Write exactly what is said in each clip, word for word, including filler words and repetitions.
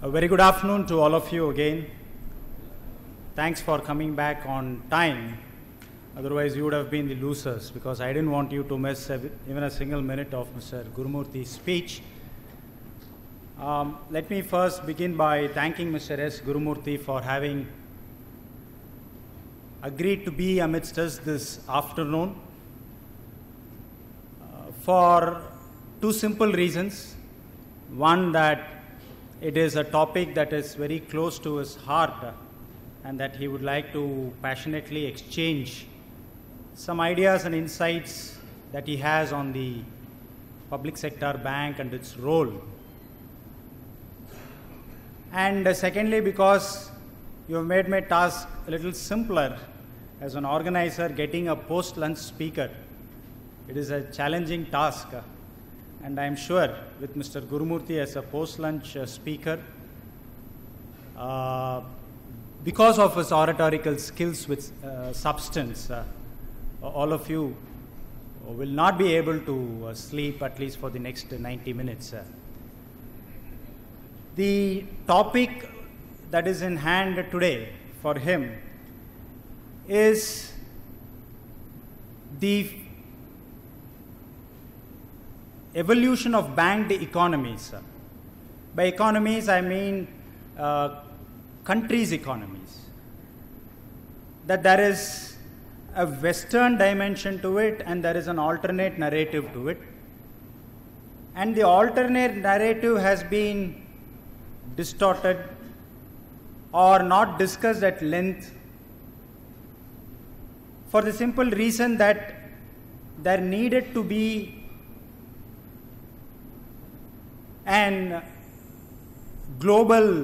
A very good afternoon to all of you again. Thanks for coming back on time. Otherwise, you would have been the losers because I didn't want you to miss even a single minute of Mister Gurumurthy's speech. Um, let me first begin by thanking Mister S. Gurumurthy for having agreed to be amidst us this afternoon uh, for two simple reasons. One, that it is a topic that is very close to his heart uh, and that he would like to passionately exchange some ideas and insights that he has on the public sector bank and its role. And uh, secondly, because you have made my task a little simpler as an organizer getting a post-lunch speaker. It is a challenging task. Uh, And I am sure with Mister Gurumurthy as a post-lunch uh, speaker, uh, because of his oratorical skills with uh, substance, uh, all of you will not be able to uh, sleep at least for the next ninety minutes. Uh. The topic that is in hand today for him is the evolution of banked economies. By economies, I mean uh, countries' economies. That there is a Western dimension to it and there is an alternate narrative to it. And the alternate narrative has been distorted or not discussed at length for the simple reason that there needed to be an global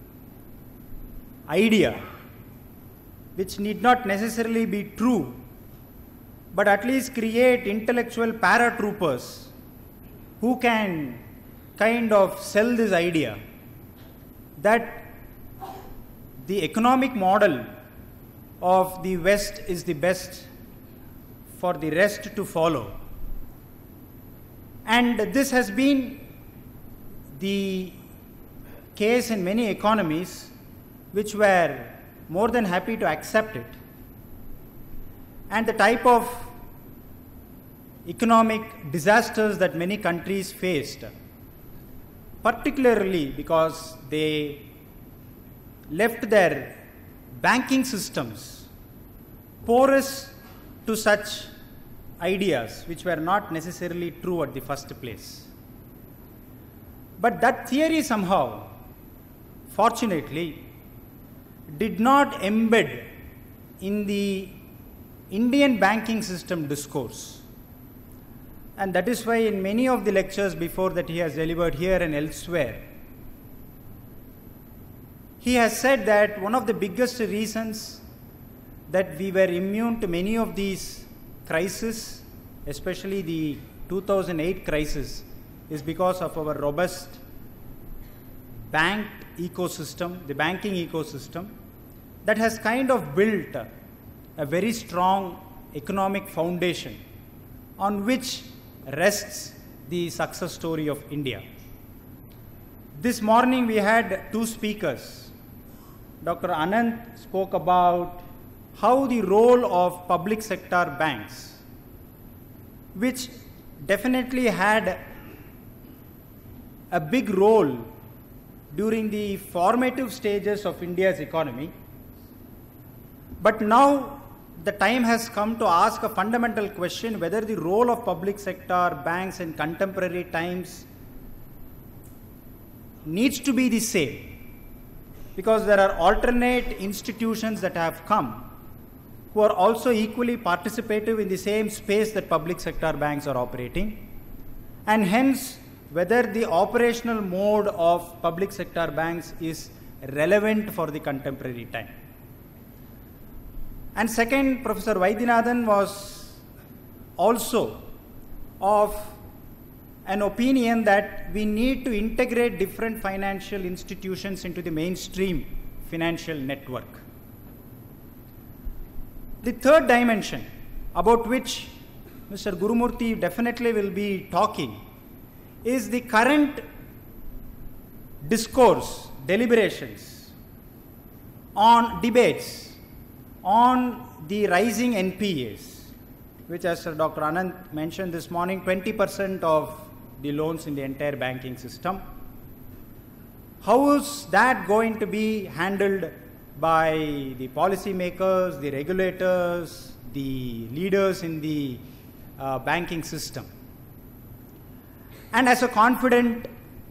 idea which need not necessarily be true, but at least create intellectual paratroopers who can kind of sell this idea that the economic model of the West is the best for the rest to follow. And this has been the case in many economies which were more than happy to accept it. And the type of economic disasters that many countries faced, particularly because they left their banking systems porous to such ideas which were not necessarily true at the first place. But that theory somehow, fortunately, did not embed in the Indian banking system discourse. And that is why in many of the lectures before that he has delivered here and elsewhere, he has said that one of the biggest reasons that we were immune to many of these crises, especially the two thousand eight crisis, is because of our robust banked ecosystem, the banking ecosystem, that has kind of built a very strong economic foundation on which rests the success story of India. This morning we had two speakers. Doctor Anand spoke about how the role of public sector banks, which definitely had a big role during the formative stages of India's economy. But now the time has come to ask a fundamental question whether the role of public sector banks in contemporary times needs to be the same. Because there are alternate institutions that have come who are also equally participative in the same space that public sector banks are operating. And hence, whether the operational mode of public sector banks is relevant for the contemporary time. And second, Professor Vaidyanathan was also of an opinion that we need to integrate different financial institutions into the mainstream financial network. The third dimension, about which Mister Gurumurthy definitely will be talking, is the current discourse deliberations, on debates, on the rising N P As, which as Doctor Anand mentioned this morning, twenty percent of the loans in the entire banking system. How is that going to be handled by the policymakers, the regulators, the leaders in the uh, banking system? And as a confident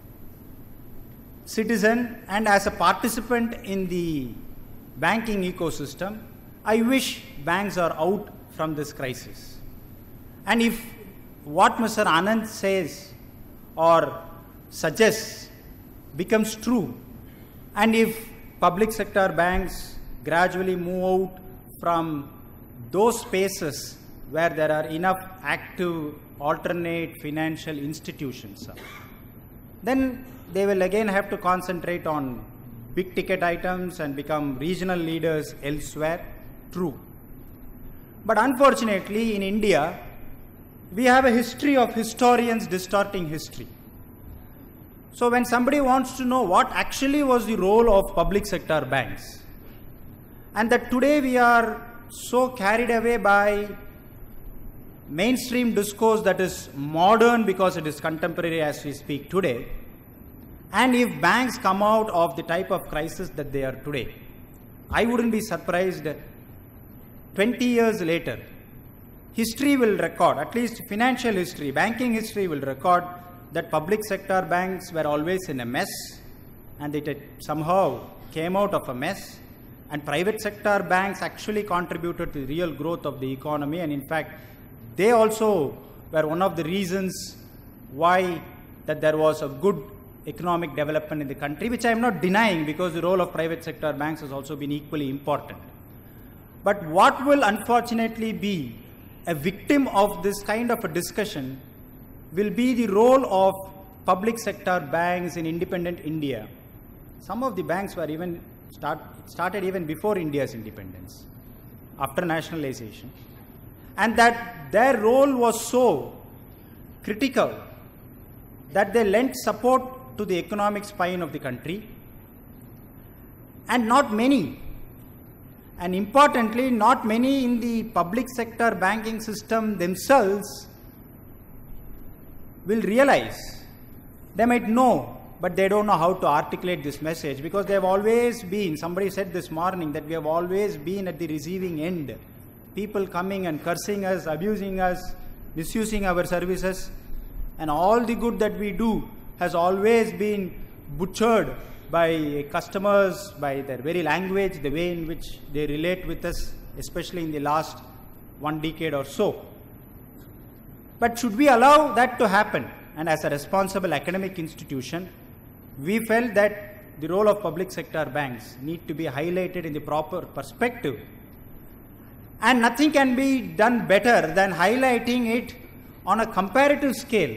citizen and as a participant in the banking ecosystem, I wish banks are out from this crisis. And if what Mister Anand says or suggests becomes true, and if public sector banks gradually move out from those spaces where there are enough active alternate financial institutions, then they will again have to concentrate on big ticket items and become regional leaders elsewhere. True. But unfortunately, in India, we have a history of historians distorting history. So when somebody wants to know what actually was the role of public sector banks, and that today we are so carried away by mainstream discourse that is modern because it is contemporary as we speak today, and if banks come out of the type of crisis that they are today, I wouldn't be surprised twenty years later, history will record, at least financial history, banking history will record that public sector banks were always in a mess, and it somehow came out of a mess, and private sector banks actually contributed to the real growth of the economy, and in fact, they also were one of the reasons why that there was a good economic development in the country, which I am not denying because the role of private sector banks has also been equally important. But what will unfortunately be a victim of this kind of a discussion will be the role of public sector banks in independent India. Some of the banks were even start, started even before India's independence, after nationalization, and that their role was so critical that they lent support to the economic spine of the country, and not many, and importantly, not many in the public sector banking system themselves will realize. They might know, but they don't know how to articulate this message, because they have always been, somebody said this morning that we have always been at the receiving end. People coming and cursing us, abusing us, misusing our services, and all the good that we do has always been butchered by customers, by their very language, the way in which they relate with us, especially in the last one decade or so. But should we allow that to happen? And as a responsible academic institution, we felt that the role of public sector banks need to be highlighted in the proper perspective. And nothing can be done better than highlighting it on a comparative scale,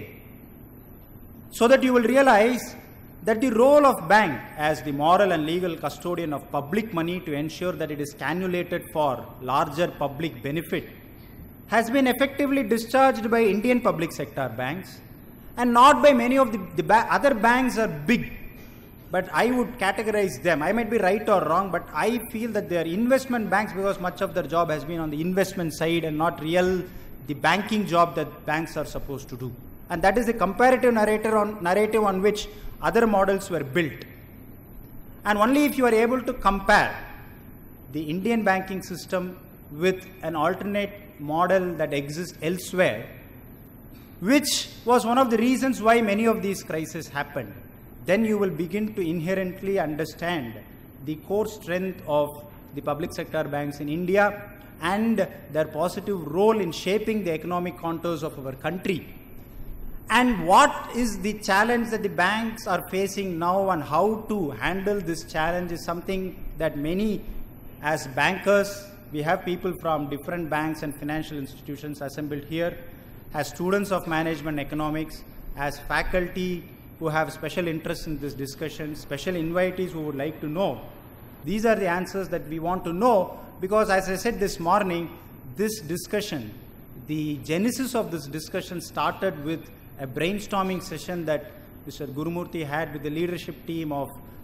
so that you will realize that the role of bank as the moral and legal custodian of public money to ensure that it is cannulated for larger public benefit has been effectively discharged by Indian public sector banks, and not by many of the, the ba other banks are big, but I would categorize them. I might be right or wrong, but I feel that they are investment banks because much of their job has been on the investment side and not real the banking job that banks are supposed to do. And that is the comparative narrative on, narrative on which other models were built. And only if you are able to compare the Indian banking system with an alternate model that exists elsewhere, which was one of the reasons why many of these crises happened, then you will begin to inherently understand the core strength of the public sector banks in India and their positive role in shaping the economic contours of our country. And what is the challenge that the banks are facing now, and how to handle this challenge is something that many, as bankers, we have people from different banks and financial institutions assembled here, as students of management economics, as faculty who have special interest in this discussion, special invitees who would like to know. These are the answers that we want to know, because as I said this morning, this discussion, the genesis of this discussion started with a brainstorming session that Mister Gurumurthy had with the leadership team of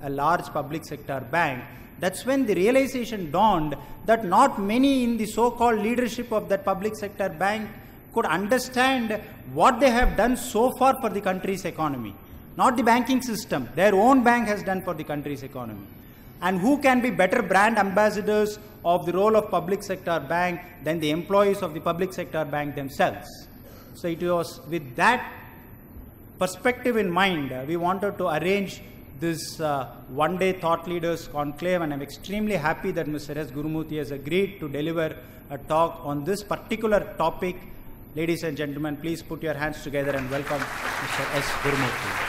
a large public sector bank, that's when the realization dawned that not many in the so-called leadership of that public sector bank could understand what they have done so far for the country's economy. Not the banking system, their own bank has done for the country's economy. And who can be better brand ambassadors of the role of public sector bank than the employees of the public sector bank themselves? So it was with that perspective in mind, uh, we wanted to arrange this uh, one-day thought leaders conclave, and I'm extremely happy that Mister S. Gurumurthy has agreed to deliver a talk on this particular topic. Ladies and gentlemen, please put your hands together and welcome Mister S. Gurumurthy.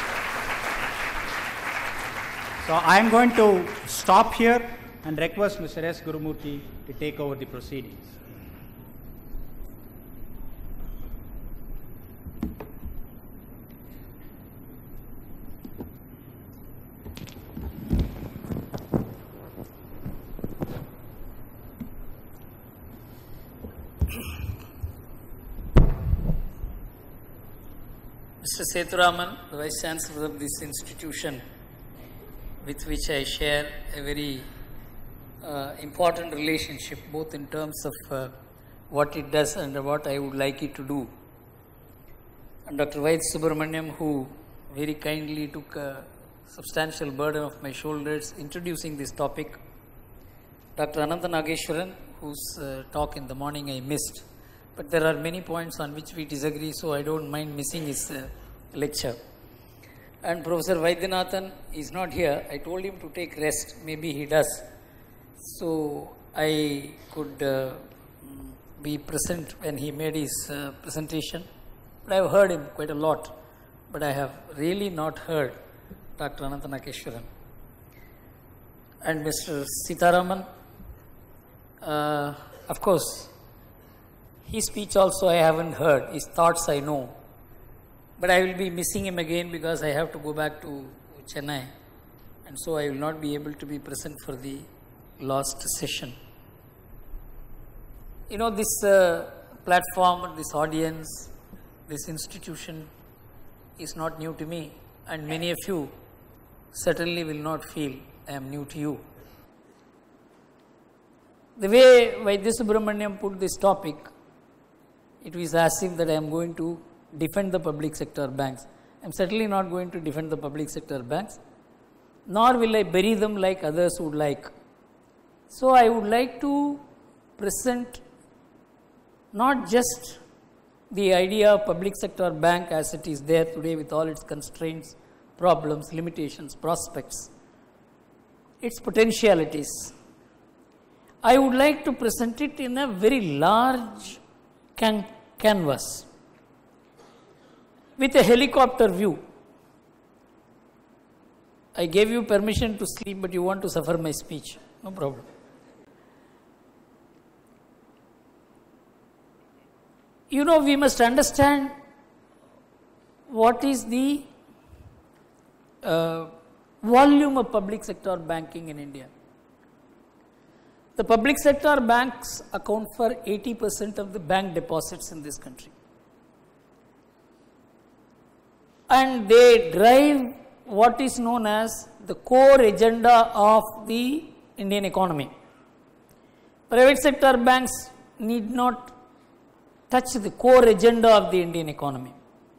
So I am going to stop here and request Mister S. Gurumurthy to take over the proceedings. Mister Sethuraman, the Vice Chancellor of this institution, with which I share a very uh, important relationship, both in terms of uh, what it does and what I would like it to do. And Doctor Y S Subramaniam, who very kindly took a substantial burden of my shoulders introducing this topic. Doctor Anantha Nageshwaran, whose uh, talk in the morning I missed. But there are many points on which we disagree, so I don't mind missing his uh, lecture. And Professor Vaidyanathan is not here. I told him to take rest. Maybe he does. So I could uh, be present when he made his uh, presentation. But I have heard him quite a lot. But I have really not heard Doctor Anantha Nageshwaran. And Mister Sitharaman, uh, of course, his speech also I haven't heard. His thoughts I know. But I will be missing him again because I have to go back to Chennai. And so I will not be able to be present for the last session. You know, this uh, platform, this audience, this institution is not new to me. And many of you certainly will not feel I am new to you. The way Y S Subramaniam put this topic, it was as if that I am going to defend the public sector banks. I am certainly not going to defend the public sector banks, nor will I bury them like others would like. So I would like to present not just the idea of public sector bank as it is there today with all its constraints, problems, limitations, prospects, its potentialities. I would like to present it in a very large can canvas with a helicopter view. I gave you permission to sleep, but you want to suffer my speech. No problem. You know, we must understand what is the uh, volume of public sector banking in India. The public sector banks account for eighty percent of the bank deposits in this country. And they drive what is known as the core agenda of the Indian economy. Private sector banks need not touch the core agenda of the Indian economy.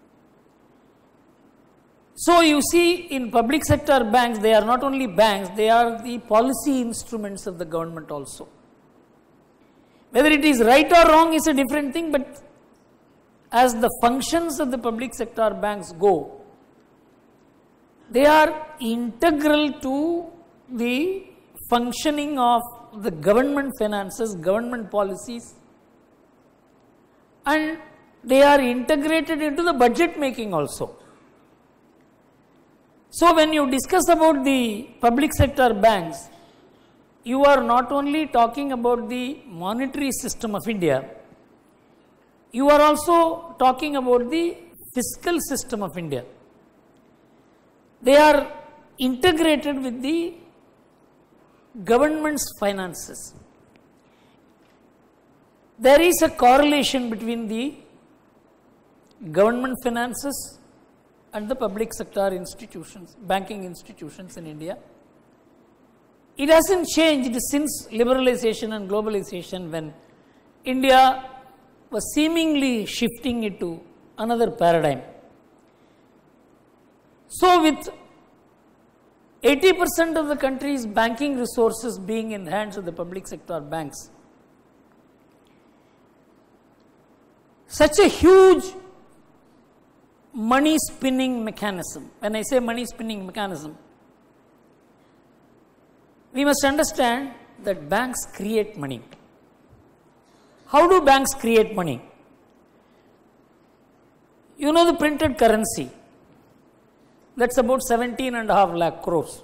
So you see, in public sector banks, they are not only banks, they are the policy instruments of the government also. Whether it is right or wrong is a different thing, but as the functions of the public sector banks go, they are integral to the functioning of the government finances, government policies, and they are integrated into the budget making also. So when you discuss about the public sector banks, you are not only talking about the monetary system of India, you are also talking about the fiscal system of India. They are integrated with the government's finances. There is a correlation between the government finances and the public sector institutions, banking institutions in India. It hasn't changed since liberalization and globalization, when India was seemingly shifting it to another paradigm. So with eighty percent of the country's banking resources being in hands of the public sector banks, such a huge money spinning mechanism. When I say money spinning mechanism, we must understand that banks create money. How do banks create money? You know the printed currency, that's about seventeen and a half lakh crores.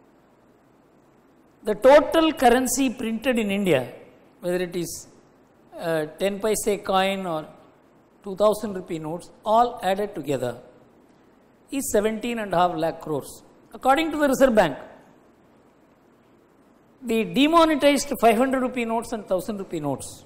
The total currency printed in India, whether it is uh, ten paise coin or two thousand rupee notes, all added together is seventeen and a half lakh crores. According to the Reserve Bank, the demonetized five hundred rupee notes and one thousand rupee notes,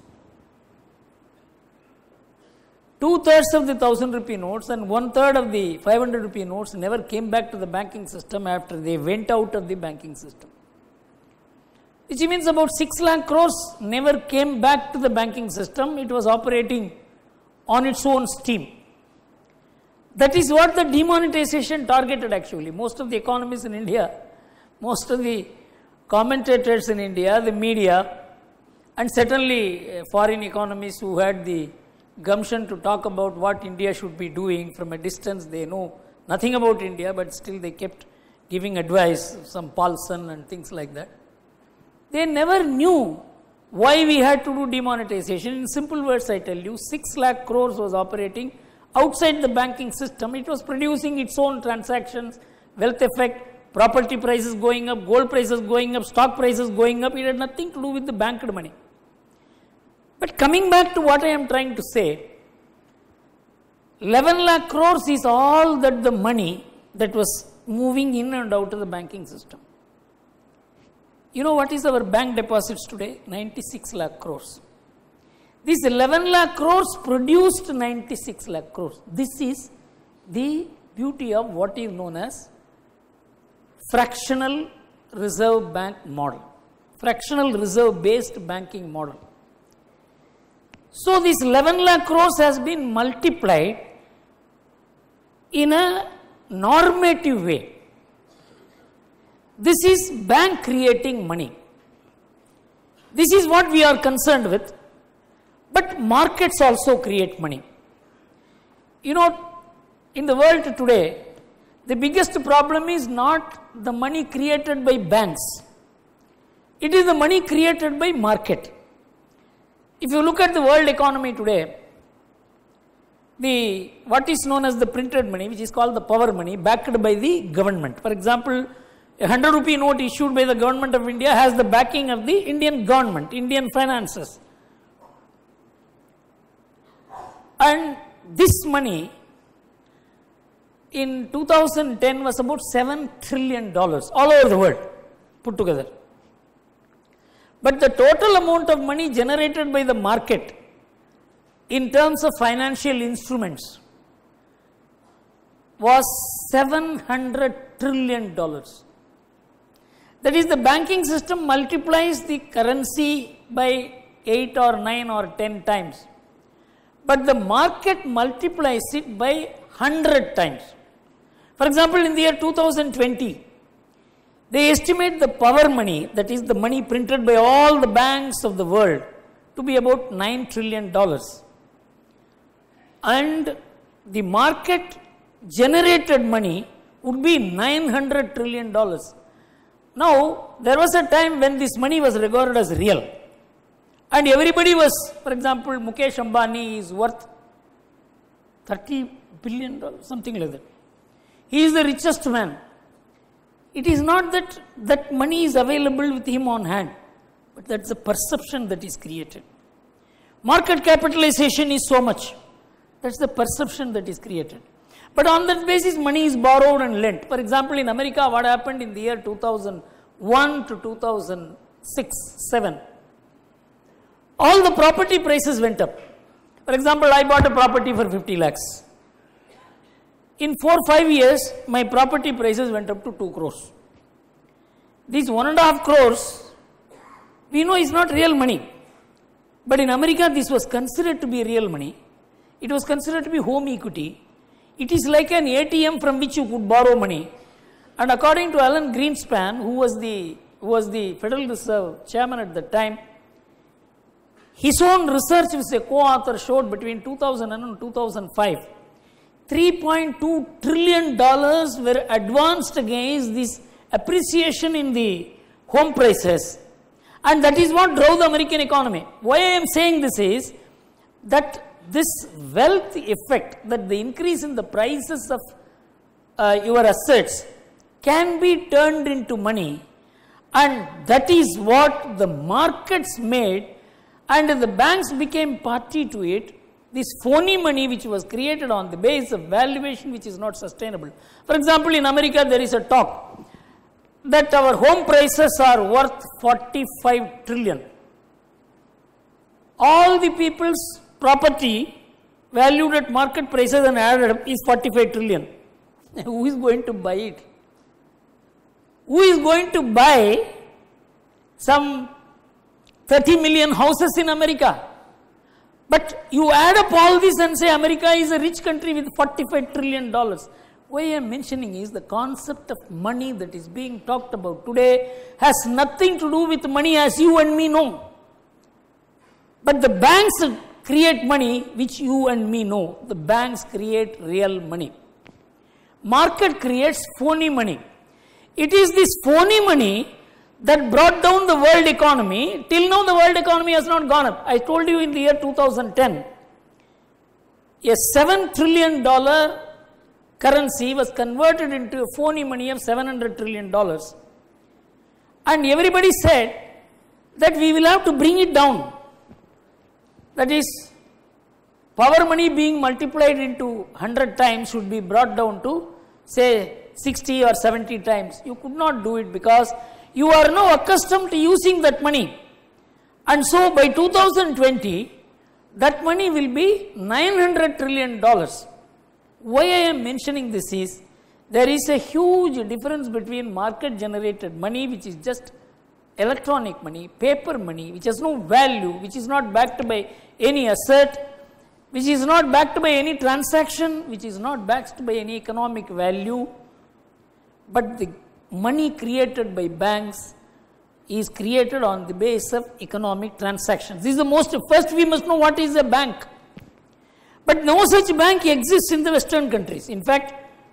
two-thirds of the one thousand rupee notes and one-third of the five hundred rupee notes never came back to the banking system after they went out of the banking system. Which means about six lakh crores never came back to the banking system. It was operating on its own steam. That is what the demonetization targeted actually. Most of the economists in India, most of the commentators in India, the media, and certainly foreign economists who had the gumption to talk about what India should be doing from a distance. They know nothing about India, but still they kept giving advice, some Paulson and things like that. They never knew why we had to do demonetization. In simple words, I tell you, six lakh crores was operating outside the banking system. It was producing its own transactions, wealth effect, property prices going up, gold prices going up, stock prices going up. It had nothing to do with the banked money. But coming back to what I am trying to say, eleven lakh crores is all that the money that was moving in and out of the banking system. You know what is our bank deposits today? ninety-six lakh crores. This eleven lakh crores produced ninety-six lakh crores. This is the beauty of what is known as fractional reserve bank model, fractional reserve based banking model. So this eleven lakh crores has been multiplied in a normative way. This is bank creating money. This is what we are concerned with. But markets also create money. You know, in the world today, the biggest problem is not the money created by banks. It is the money created by market. If you look at the world economy today, the what is known as the printed money, which is called the power money, backed by the government. For example, a one hundred rupee note issued by the government of India has the backing of the Indian government, Indian finances. And this money in two thousand ten was about seven trillion dollars all over the world put together. But the total amount of money generated by the market in terms of financial instruments was seven hundred trillion dollars. That is, the banking system multiplies the currency by eight or nine or ten times. But the market multiplies it by one hundred times. For example, in the year two thousand twenty, they estimate the power money, that is the money printed by all the banks of the world, to be about nine trillion dollars. And the market generated money would be nine hundred trillion dollars. Now, there was a time when this money was regarded as real. And everybody was, for example, Mukesh Ambani is worth thirty billion dollars, something like that. He is the richest man. It is not that that money is available with him on hand, but that's the perception that is created. Market capitalization is so much. That's the perception that is created. But on that basis, money is borrowed and lent. For example, in America, what happened in the year two thousand one to two thousand six, seven? All the property prices went up. For example, I bought a property for fifty lakhs. in four five years, my property prices went up to two crores. These one and a half crores, we know is not real money. But in America, this was considered to be real money. It was considered to be home equity. It is like an A T M from which you could borrow money. And according to Alan Greenspan, who was the, who was the Federal Reserve chairman at the time, his own research, which a co-author showed between two thousand and two thousand five, three point two trillion dollars were advanced against this appreciation in the home prices. And that is what drove the American economy. Why I am saying this is that this wealth effect, that the increase in the prices of uh, your assets can be turned into money, and that is what the markets made, and the banks became party to it. This phony money which was created on the basis of valuation which is not sustainable. For example, in America there is a talk that our home prices are worth forty-five trillion. All the people's property valued at market prices and added up is forty-five trillion. Who is going to buy it? Who is going to buy some thirty million houses in America? But you add up all this and say America is a rich country with forty-five trillion dollars. Why I am mentioning is the concept of money that is being talked about today has nothing to do with money as you and me know. But the banks create money which you and me know. The banks create real money. Market creates phony money. It is this phony money that brought down the world economy. Till now the world economy has not gone up. I told you in the year two thousand ten, a seven trillion dollar currency was converted into a phony money of seven hundred trillion dollars. And everybody said that we will have to bring it down. That is, power money being multiplied into one hundred times should be brought down to say sixty or seventy times. You could not do it because you are now accustomed to using that money. And so by two thousand twenty, that money will be nine hundred trillion dollars. Why I am mentioning this is, there is a huge difference between market generated money, which is just electronic money, paper money, which has no value, which is not backed by any asset, which is not backed by any transaction, which is not backed by any economic value, but the money created by banks is created on the basis of economic transactions. This is the most, first we must know what is a bank. But no such bank exists in the Western countries. In fact,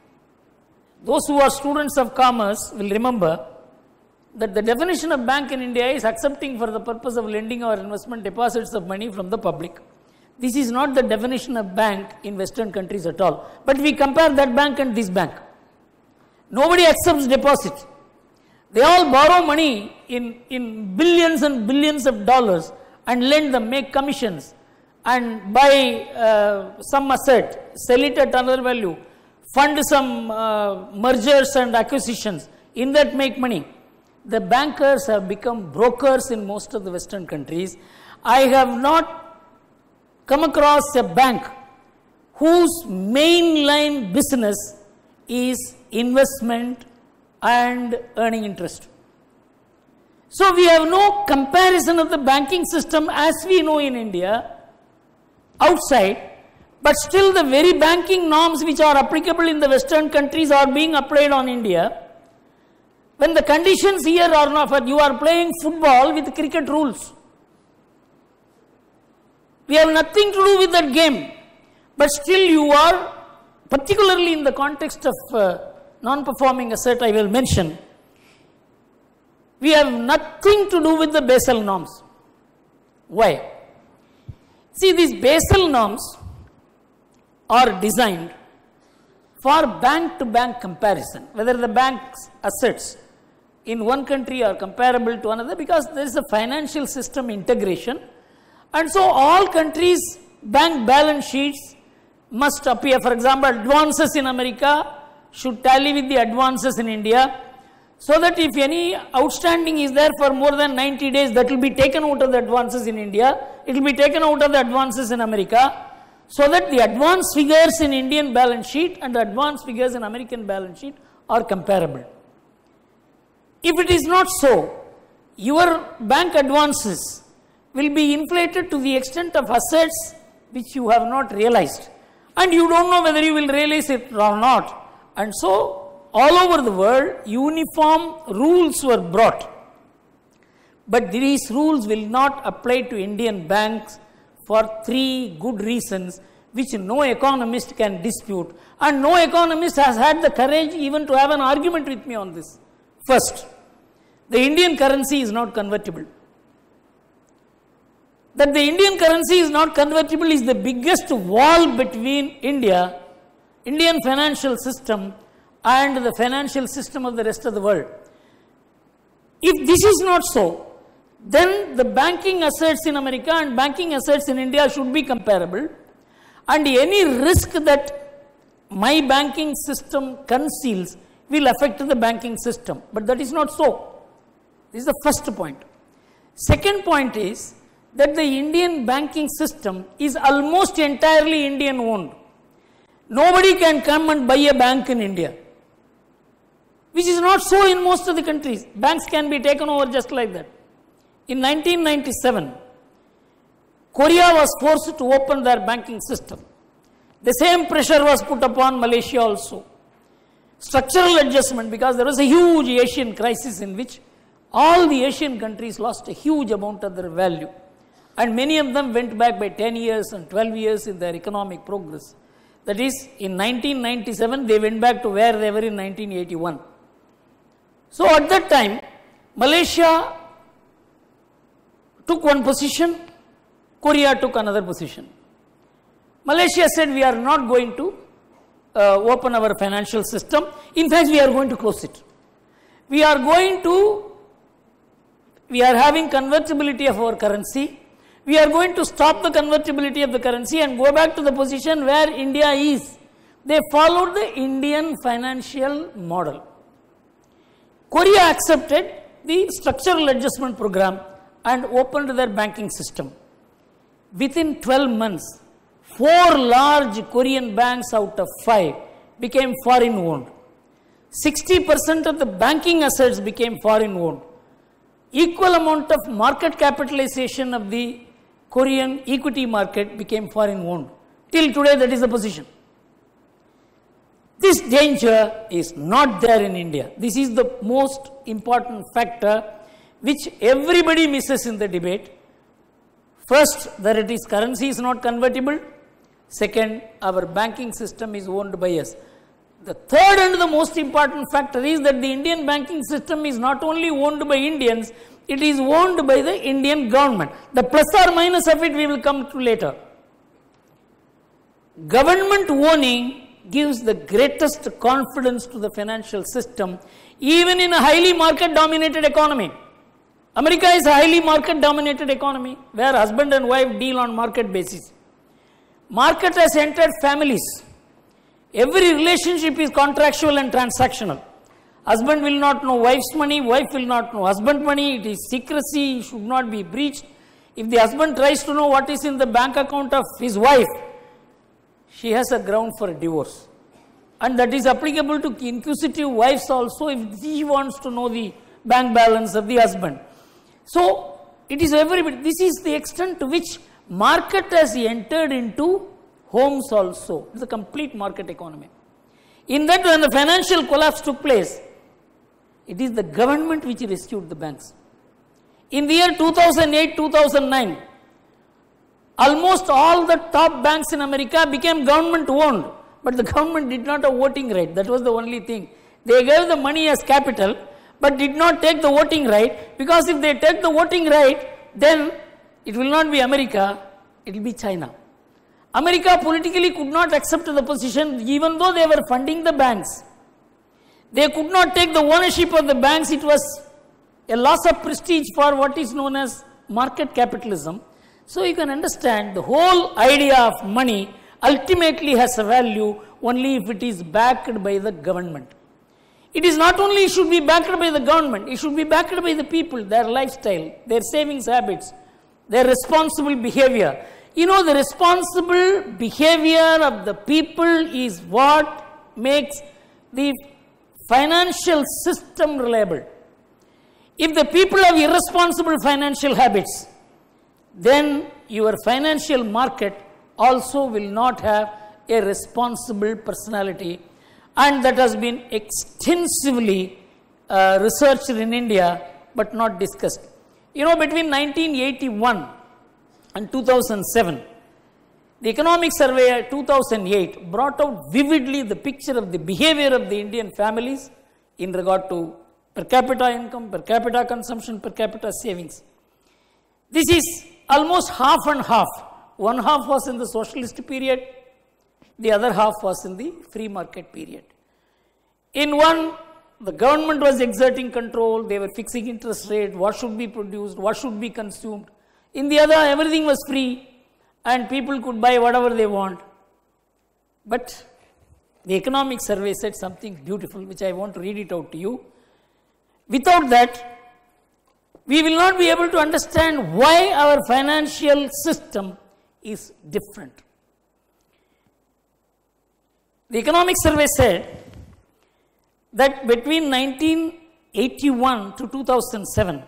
those who are students of commerce will remember that the definition of bank in India is accepting for the purpose of lending or investment deposits of money from the public. This is not the definition of bank in Western countries at all. But we compare that bank and this bank. Nobody accepts deposits. They all borrow money in, in billions and billions of dollars and lend them, make commissions, and buy uh, some asset, sell it at another value, fund some uh, mergers and acquisitions, in that make money. The bankers have become brokers in most of the Western countries. I have not come across a bank whose mainline business is investment and earning interest. So we have no comparison of the banking system as we know in India outside, but still the very banking norms which are applicable in the Western countries are being applied on India. When the conditions here are not, you are playing football with cricket rules. We have nothing to do with that game, but still you are, particularly in the context of uh, non-performing asset I will mention, we have nothing to do with the Basel norms. Why? See, these Basel norms are designed for bank-to-bank comparison, whether the bank's assets in one country are comparable to another, because there is a financial system integration, and so all countries' bank balance sheets must appear. For example, advances in America should tally with the advances in India, so that if any outstanding is there for more than ninety days, that will be taken out of the advances in India, it will be taken out of the advances in America, so that the advance figures in Indian balance sheet and the advance figures in American balance sheet are comparable. If it is not so, your bank advances will be inflated to the extent of assets which you have not realized, and you don't know whether you will realize it or not. And so, all over the world, uniform rules were brought. But these rules will not apply to Indian banks for three good reasons which no economist can dispute, and no economist has had the courage even to have an argument with me on this. First, the Indian currency is not convertible. That the Indian currency is not convertible is the biggest wall between India, Indian financial system, and the financial system of the rest of the world. If this is not so, then the banking assets in America and banking assets in India should be comparable, and any risk that my banking system conceals will affect the banking system. But that is not so. This is the first point. Second point is that the Indian banking system is almost entirely Indian owned. Nobody can come and buy a bank in India, which is not so in most of the countries. Banks can be taken over just like that. In nineteen ninety-seven, Korea was forced to open their banking system. The same pressure was put upon Malaysia also. Structural adjustment, because there was a huge Asian crisis in which all the Asian countries lost a huge amount of their value, and many of them went back by ten years and twelve years in their economic progress. That is, in nineteen ninety-seven, they went back to where they were in nineteen eighty-one. So at that time, Malaysia took one position, Korea took another position. Malaysia said, we are not going to uh, open our financial system. In fact, we are going to close it. We are going to, we are having convertibility of our currency. We are going to stop the convertibility of the currency and go back to the position where India is. They followed the Indian financial model. Korea accepted the structural adjustment program and opened their banking system. Within twelve months, four large Korean banks out of five became foreign owned. sixty percent of the banking assets became foreign owned. Equal amount of market capitalization of the Korean equity market became foreign owned. Till today, that is the position. This danger is not there in India. This is the most important factor which everybody misses in the debate. First, that it is currency is not convertible. Second, our banking system is owned by us. The third and the most important factor is that the Indian banking system is not only owned by Indians, it is owned by the Indian government. The plus or minus of it we will come to later. Government owning gives the greatest confidence to the financial system, even in a highly market dominated economy. America is a highly market dominated economy where husband and wife deal on market basis. Market has entered families. Every relationship is contractual and transactional. Husband will not know wife's money, wife will not know husband money. It is secrecy, it should not be breached. If the husband tries to know what is in the bank account of his wife, she has a ground for a divorce. And that is applicable to inquisitive wives also if she wants to know the bank balance of the husband. So, it is everybody. This is the extent to which market has entered into homes also. It is a complete market economy. In that, when the financial collapse took place, it is the government which rescued the banks. In the year two thousand eight to two thousand nine, almost all the top banks in America became government owned, but the government did not have voting right. That was the only thing. They gave the money as capital, but did not take the voting right, because if they take the voting right, then it will not be America, it will be China. America politically could not accept the position, even though they were funding the banks. They could not take the ownership of the banks. It was a loss of prestige for what is known as market capitalism. So you can understand the whole idea of money ultimately has a value only if it is backed by the government. It is not only it should be backed by the government, it should be backed by the people, their lifestyle, their savings habits, their responsible behavior. You know, the responsible behavior of the people is what makes the financial system reliable. If the people have irresponsible financial habits, then your financial market also will not have a responsible personality, and that has been extensively uh, researched in India but not discussed. You know, between nineteen eighty-one and two thousand seven, the Economic Survey two thousand eight brought out vividly the picture of the behavior of the Indian families in regard to per capita income, per capita consumption, per capita savings. This is almost half and half. One half was in the socialist period, the other half was in the free market period. In one, the government was exerting control, they were fixing interest rate, what should be produced, what should be consumed. In the other, everything was free and people could buy whatever they want. But the Economic Survey said something beautiful, which I want to read it out to you. Without that, we will not be able to understand why our financial system is different. The Economic Survey said that between nineteen eighty-one to two thousand seven,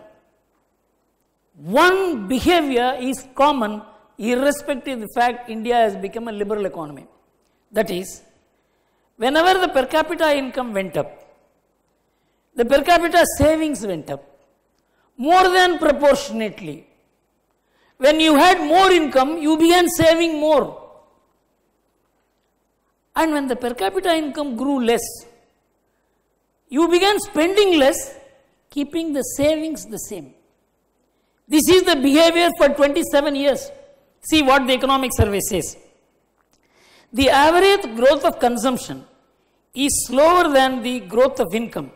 one behavior is common irrespective of the fact India has become a liberal economy. That is, whenever the per capita income went up, the per capita savings went up more than proportionately. When you had more income, you began saving more. And when the per capita income grew less, you began spending less, keeping the savings the same. This is the behavior for twenty-seven years. See what the Economic Survey says. The average growth of consumption is slower than the growth of income,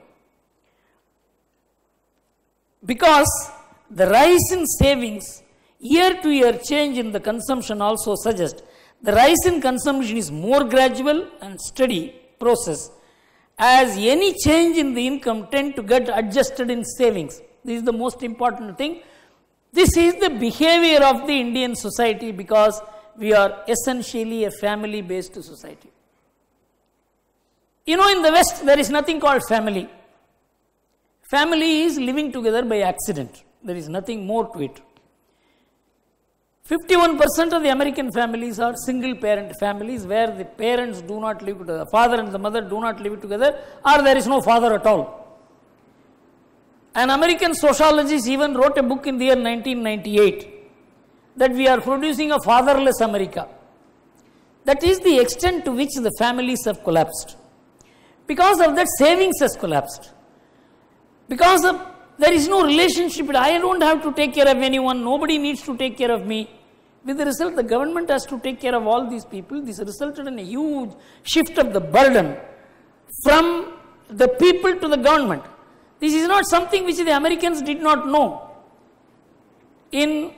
because the rise in savings, year to year change in the consumption also suggests the rise in consumption is more gradual and steady process, as any change in the income tend to get adjusted in savings. This is the most important thing. This is the behavior of the Indian society, because we are essentially a family based society. You know, in the West there is nothing called family. Family is living together by accident. There is nothing more to it. fifty-one percent of the American families are single parent families, where the parents do not live together, the father and the mother do not live together, or there is no father at all. An American sociologist even wrote a book in the year nineteen ninety-eight that we are producing a fatherless America. That is the extent to which the families have collapsed. Because of that, savings has collapsed. Because of, there is no relationship. I don't have to take care of anyone. Nobody needs to take care of me. With the result, the government has to take care of all these people. This resulted in a huge shift of the burden from the people to the government. This is not something which the Americans did not know. In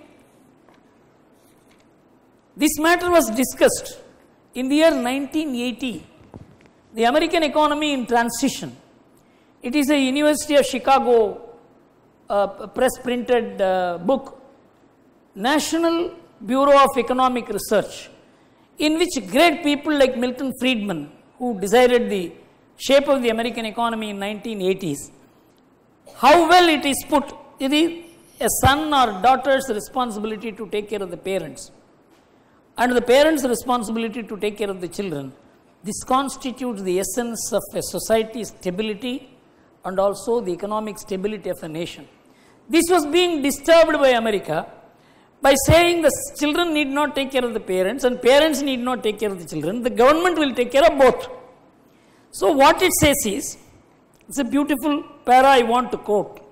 this matter was discussed in the year nineteen eighty, the American Economy in Transition. It is a University of Chicago uh, press printed uh, book, National Bureau of Economic Research, in which great people like Milton Friedman, who decided the shape of the American economy in nineteen eighties, how well it is put, it is a son or daughter's responsibility to take care of the parents, and the parents' responsibility to take care of the children. This constitutes the essence of a society's stability and also the economic stability of a nation. This was being disturbed by America by saying the children need not take care of the parents and parents need not take care of the children. The government will take care of both. So what it says is, it's a beautiful para I want to quote.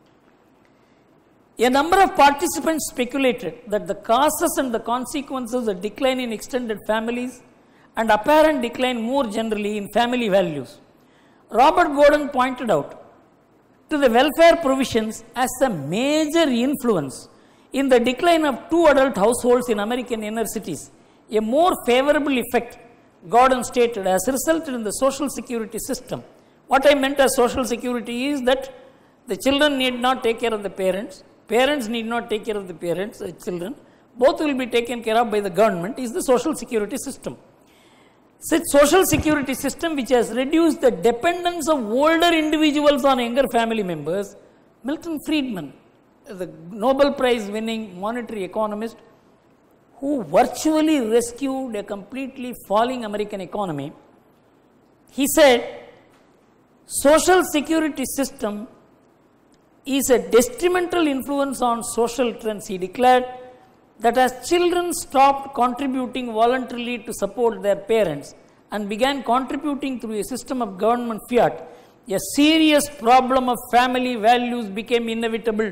A number of participants speculated that the causes and the consequences of decline in extended families and apparent decline more generally in family values. Robert Gordon pointed out to the welfare provisions as a major influence in the decline of two adult households in American inner cities. A more favorable effect, Gordon stated, has resulted in the social security system. What I meant as social security is that the children need not take care of the parents, parents need not take care of the parents, the children, both will be taken care of by the government, is the social security system. Such social security system which has reduced the dependence of older individuals on younger family members. Milton Friedman, the Nobel Prize winning monetary economist, who virtually rescued a completely falling American economy, he said, social security system is a detrimental influence on social trends. He declared that as children stopped contributing voluntarily to support their parents and began contributing through a system of government fiat, a serious problem of family values became inevitable.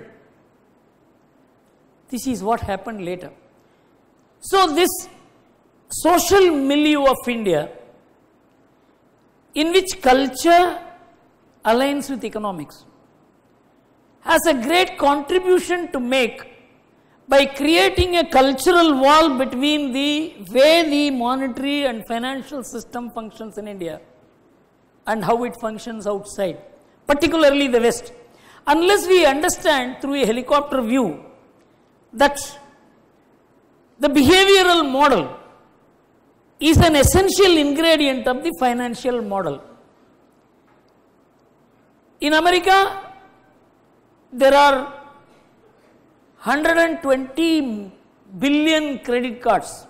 This is what happened later. So this social milieu of India, in which culture aligns with economics, has a great contribution to make by creating a cultural wall between the way the monetary and financial system functions in India and how it functions outside, particularly the West. Unless we understand through a helicopter view that the behavioral model is an essential ingredient of the financial model. In America, there are one hundred twenty billion credit cards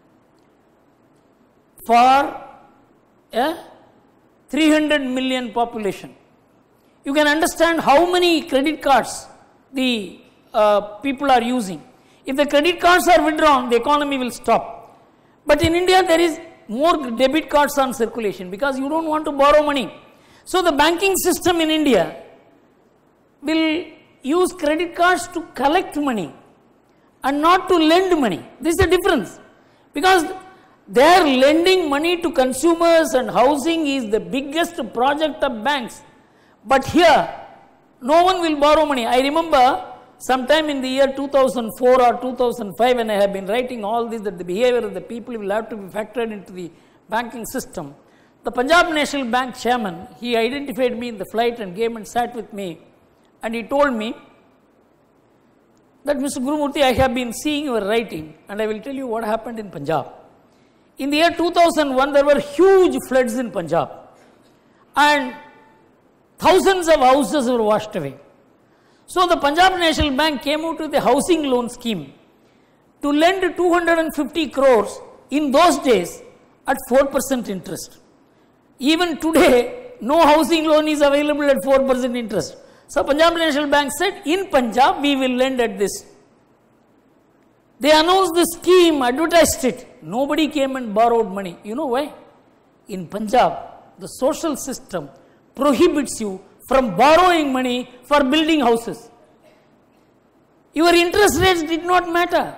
for a three hundred million population. You can understand how many credit cards the uh, people are using. If the credit cards are withdrawn, the economy will stop. But in India, there is more debit cards on circulation because you don't want to borrow money. So the banking system in India will use credit cards to collect money and not to lend money. This is the difference. Because they are lending money to consumers and housing is the biggest project of banks. But here, no one will borrow money. I remember sometime in the year two thousand four or two thousand five, when I have been writing all this, that the behavior of the people will have to be factored into the banking system. The Punjab National Bank chairman, he identified me in the flight and came and sat with me. And he told me that, Mister Gurumurthy, I have been seeing your writing and I will tell you what happened in Punjab. In the year two thousand one, there were huge floods in Punjab and thousands of houses were washed away. So the Punjab National Bank came out with a housing loan scheme to lend two hundred fifty crores in those days at four percent interest. Even today, no housing loan is available at four percent interest. So Punjab National Bank said, in Punjab, we will lend at this. They announced the scheme, advertised it. Nobody came and borrowed money. You know why? In Punjab, the social system prohibits you from borrowing money for building houses. Your interest rates did not matter.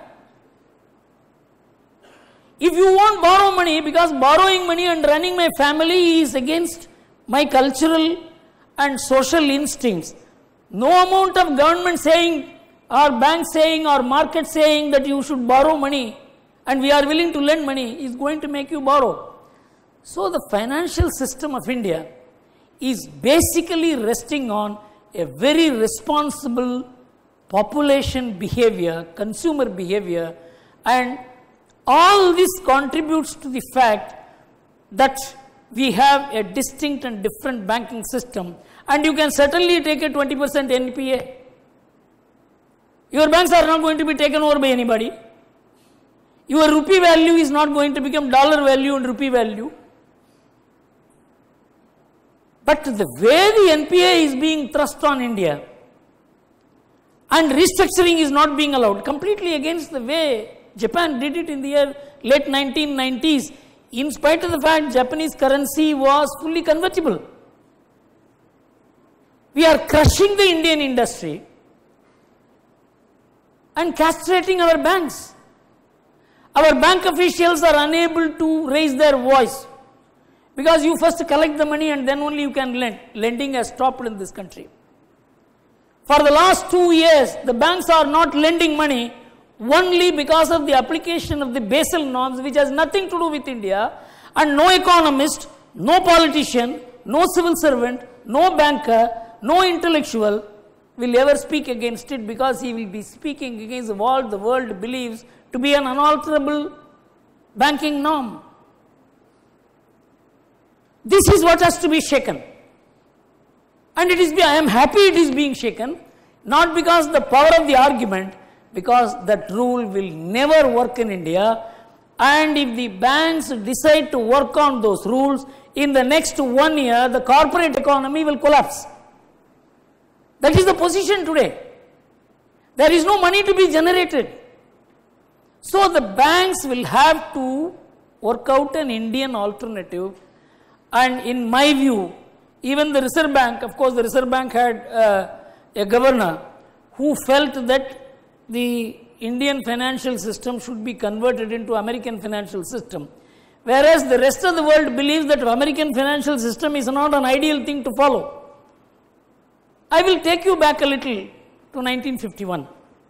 If you won't borrow money, because borrowing money and running my family is against my cultural and social instincts, no amount of government saying or bank saying or market saying that you should borrow money and we are willing to lend money is going to make you borrow. So the financial system of India is basically resting on a very responsible population behavior, consumer behavior, and all this contributes to the fact that we have a distinct and different banking system, and you can certainly take a twenty percent N P A. Your banks are not going to be taken over by anybody. Your rupee value is not going to become dollar value and rupee value. But the way the N P A is being thrust on India and restructuring is not being allowed, completely against the way Japan did it in the year late nineteen nineties, in spite of the fact Japanese currency was fully convertible. We are crushing the Indian industry and castrating our banks. Our bank officials are unable to raise their voice because you first collect the money and then only you can lend. Lending has stopped in this country. For the last two years, the banks are not lending money only because of the application of the Basel norms, which has nothing to do with India, and no economist, no politician, no civil servant, no banker, no intellectual will ever speak against it, because he will be speaking against what the world believes to be an unalterable banking norm. This is what has to be shaken. And it is, I am happy it is being shaken, not because the power of the argument, because that rule will never work in India. And if the banks decide to work on those rules, in the next one year, the corporate economy will collapse. That is the position today. There is no money to be generated. So the banks will have to work out an Indian alternative. And in my view, even the Reserve Bank, of course the Reserve Bank had uh, a governor who felt that the Indian financial system should be converted into American financial system. Whereas the rest of the world believes that American financial system is not an ideal thing to follow. I will take you back a little to nineteen fifty-one.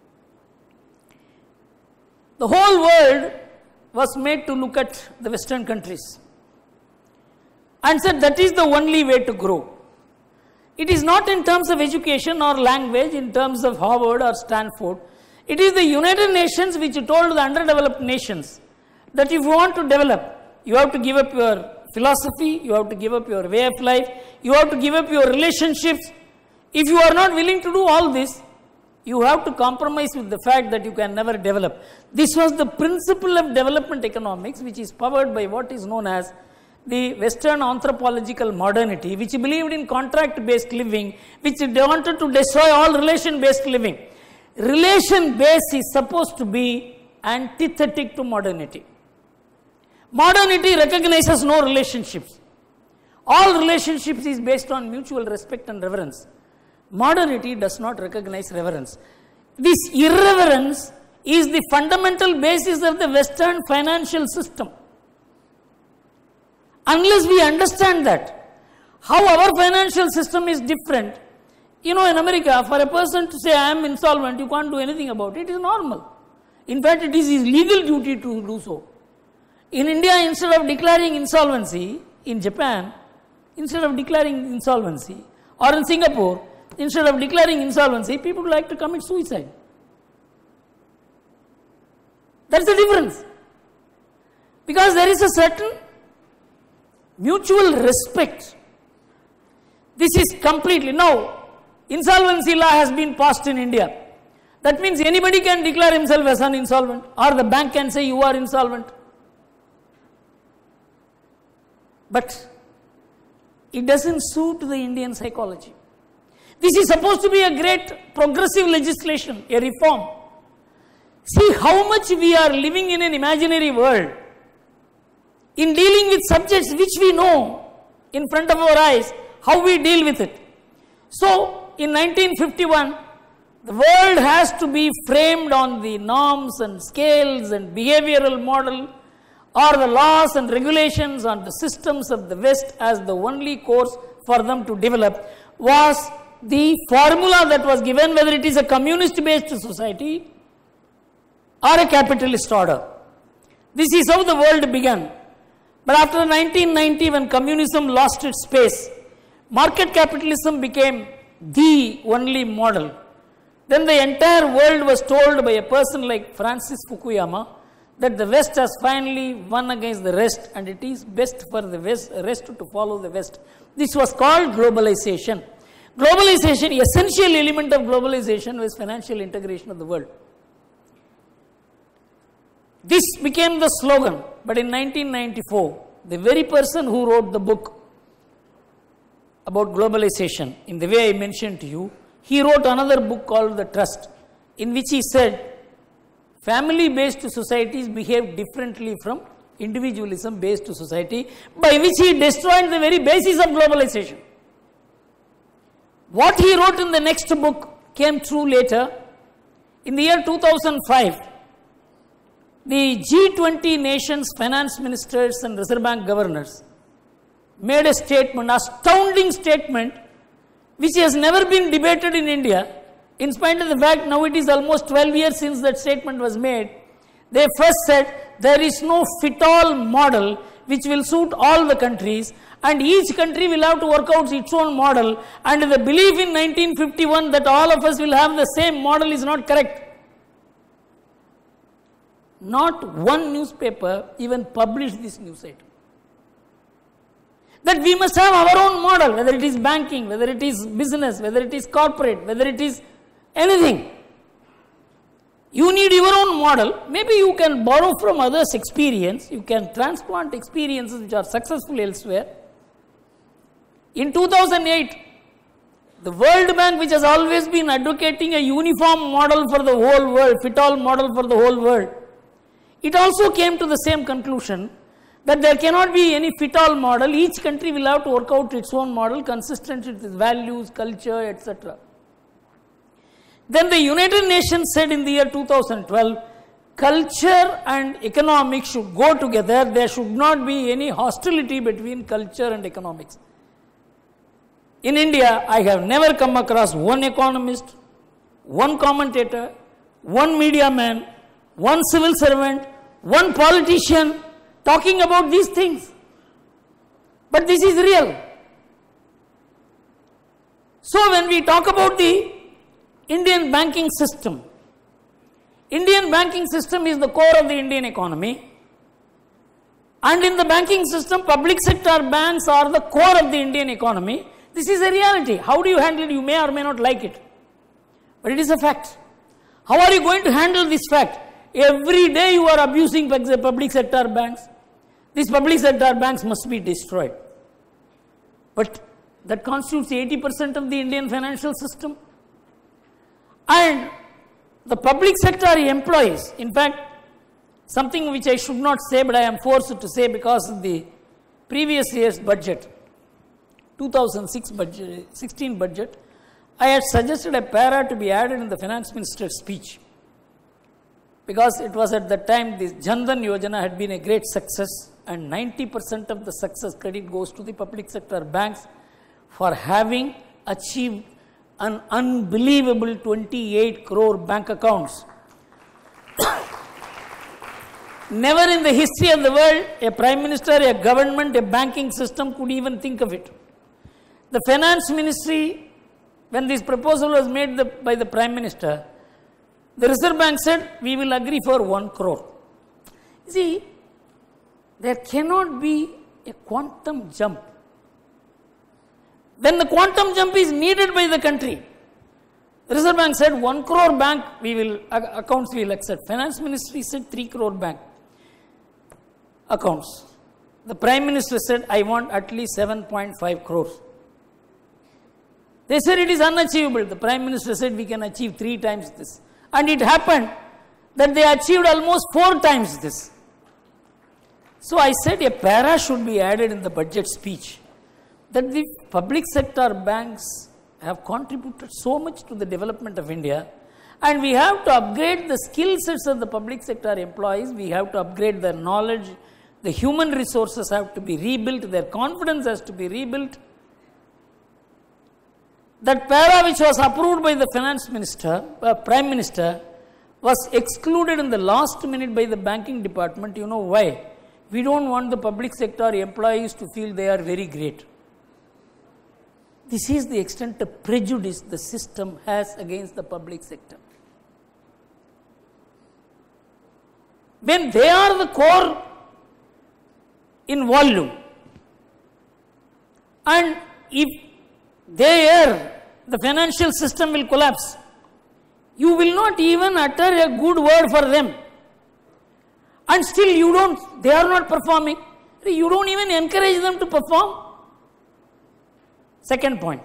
The whole world was made to look at the Western countries and said that is the only way to grow. It is not in terms of education or language, in terms of Harvard or Stanford. It is the United Nations which told the underdeveloped nations that if you want to develop, you have to give up your philosophy, you have to give up your way of life, you have to give up your relationships. If you are not willing to do all this, you have to compromise with the fact that you can never develop. This was the principle of development economics, which is powered by what is known as the Western anthropological modernity, which believed in contract-based living, which wanted to destroy all relation-based living. Relation-based is supposed to be antithetic to modernity. Modernity recognizes no relationships. All relationships is based on mutual respect and reverence. Modernity does not recognize reverence. This irreverence is the fundamental basis of the Western financial system. Unless we understand that, how our financial system is different. You know, in America, for a person to say, I am insolvent, you can't do anything about it, it is normal. In fact, it is his legal duty to do so. In India, instead of declaring insolvency, in Japan, instead of declaring insolvency, or in Singapore, instead of declaring insolvency, people like to commit suicide. That's the difference. Because there is a certain mutual respect. This is completely, now, insolvency law has been passed in India. That means anybody can declare himself as an insolvent, or the bank can say you are insolvent. But it doesn't suit the Indian psychology. This is supposed to be a great progressive legislation, a reform. See how much we are living in an imaginary world in dealing with subjects which we know in front of our eyes, how we deal with it. So, in nineteen fifty-one, the world has to be framed on the norms and scales and behavioral model, or the laws and regulations on the systems of the West as the only course for them to develop, was the formula that was given, whether it is a communist-based society or a capitalist order. This is how the world began. But after nineteen ninety, when communism lost its space, market capitalism became the only model. Then the entire world was told by a person like Francis Fukuyama that the West has finally won against the rest, and it is best for the West, rest to follow the West. This was called globalization. Globalization, the essential element of globalization was financial integration of the world. This became the slogan, but in nineteen ninety-four, the very person who wrote the book about globalization, in the way I mentioned to you, he wrote another book called The Trust, in which he said, family-based societies behave differently from individualism-based society, by which he destroyed the very basis of globalization. What he wrote in the next book came true later. In the year two thousand five, the G twenty nations finance ministers and Reserve Bank governors made a statement, astounding statement, which has never been debated in India, in spite of the fact now it is almost twelve years since that statement was made. They first said there is no fit-all model which will suit all the countries, and each country will have to work out its own model, and the belief in nineteen fifty-one that all of us will have the same model is not correct. not one newspaper even published this news item. That we must have our own model, whether it is banking, whether it is business, whether it is corporate, whether it is anything. You need your own model. Maybe you can borrow from others' experience. You can transplant experiences which are successful elsewhere. In two thousand eight, the World Bank, which has always been advocating a uniform model for the whole world, fit-all model for the whole world, it also came to the same conclusion that there cannot be any fit-all model. Each country will have to work out its own model consistent with its values, culture, et cetera. Then the United Nations said in the year two thousand twelve, culture and economics should go together. There should not be any hostility between culture and economics. In India, I have never come across one economist, one commentator, one media man, one civil servant, one politician talking about these things. But this is real. So when we talk about the Indian banking system, Indian banking system is the core of the Indian economy. And in the banking system, public sector banks are the core of the Indian economy. This is a reality. How do you handle it? You may or may not like it. But it is a fact. How are you going to handle this fact? Every day you are abusing public sector banks. These public sector banks must be destroyed. But that constitutes eighty percent of the Indian financial system. And the public sector employees, in fact, something which I should not say, but I am forced to say because of the previous year's budget, two thousand sixteen budget, I had suggested a para to be added in the finance minister's speech. Because it was at that time the Jan Dhan Yojana had been a great success, and ninety percent of the success credit goes to the public sector banks for having achieved an unbelievable twenty-eight crore bank accounts. Never in the history of the world a prime minister, a government, a banking system could even think of it. The finance ministry, when this proposal was made the, by the prime minister, the Reserve Bank said, we will agree for one crore. You see, there cannot be a quantum jump. When the quantum jump is needed by the country, the Reserve Bank said one crore bank we will accounts we will accept. Finance Ministry said three crore bank accounts. The Prime Minister said, I want at least seven point five crores. They said it is unachievable. The Prime Minister said we can achieve three times this. And it happened that they achieved almost four times this. So I said a para should be added in the budget speech, that the public sector banks have contributed so much to the development of India, and we have to upgrade the skill sets of the public sector employees, we have to upgrade their knowledge, the human resources have to be rebuilt, their confidence has to be rebuilt. That para which was approved by the finance minister, uh, prime minister, was excluded in the last minute by the banking department. You know why? We don't want the public sector employees to feel they are very great. This is the extent of prejudice the system has against the public sector. When they are the core in volume, and if they are, the financial system will collapse. You will not even utter a good word for them. And still you don't, they are not performing. You don't even encourage them to perform. Second point.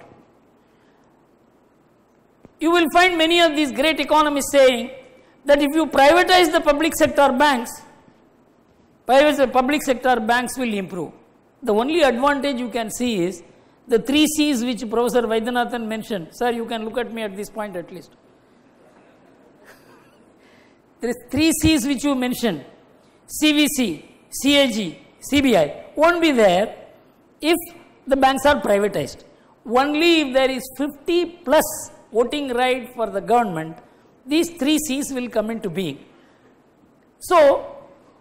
You will find many of these great economists saying that if you privatize the public sector banks, private public sector banks will improve. The only advantage you can see is the three C's which Professor Vaidyanathan mentioned. Sir, you can look at me at this point at least. There is three C's which you mentioned. C V C, C A G, C B I won't be there if the banks are privatized. Only if there is fifty plus voting right for the government, these three C's will come into being. So,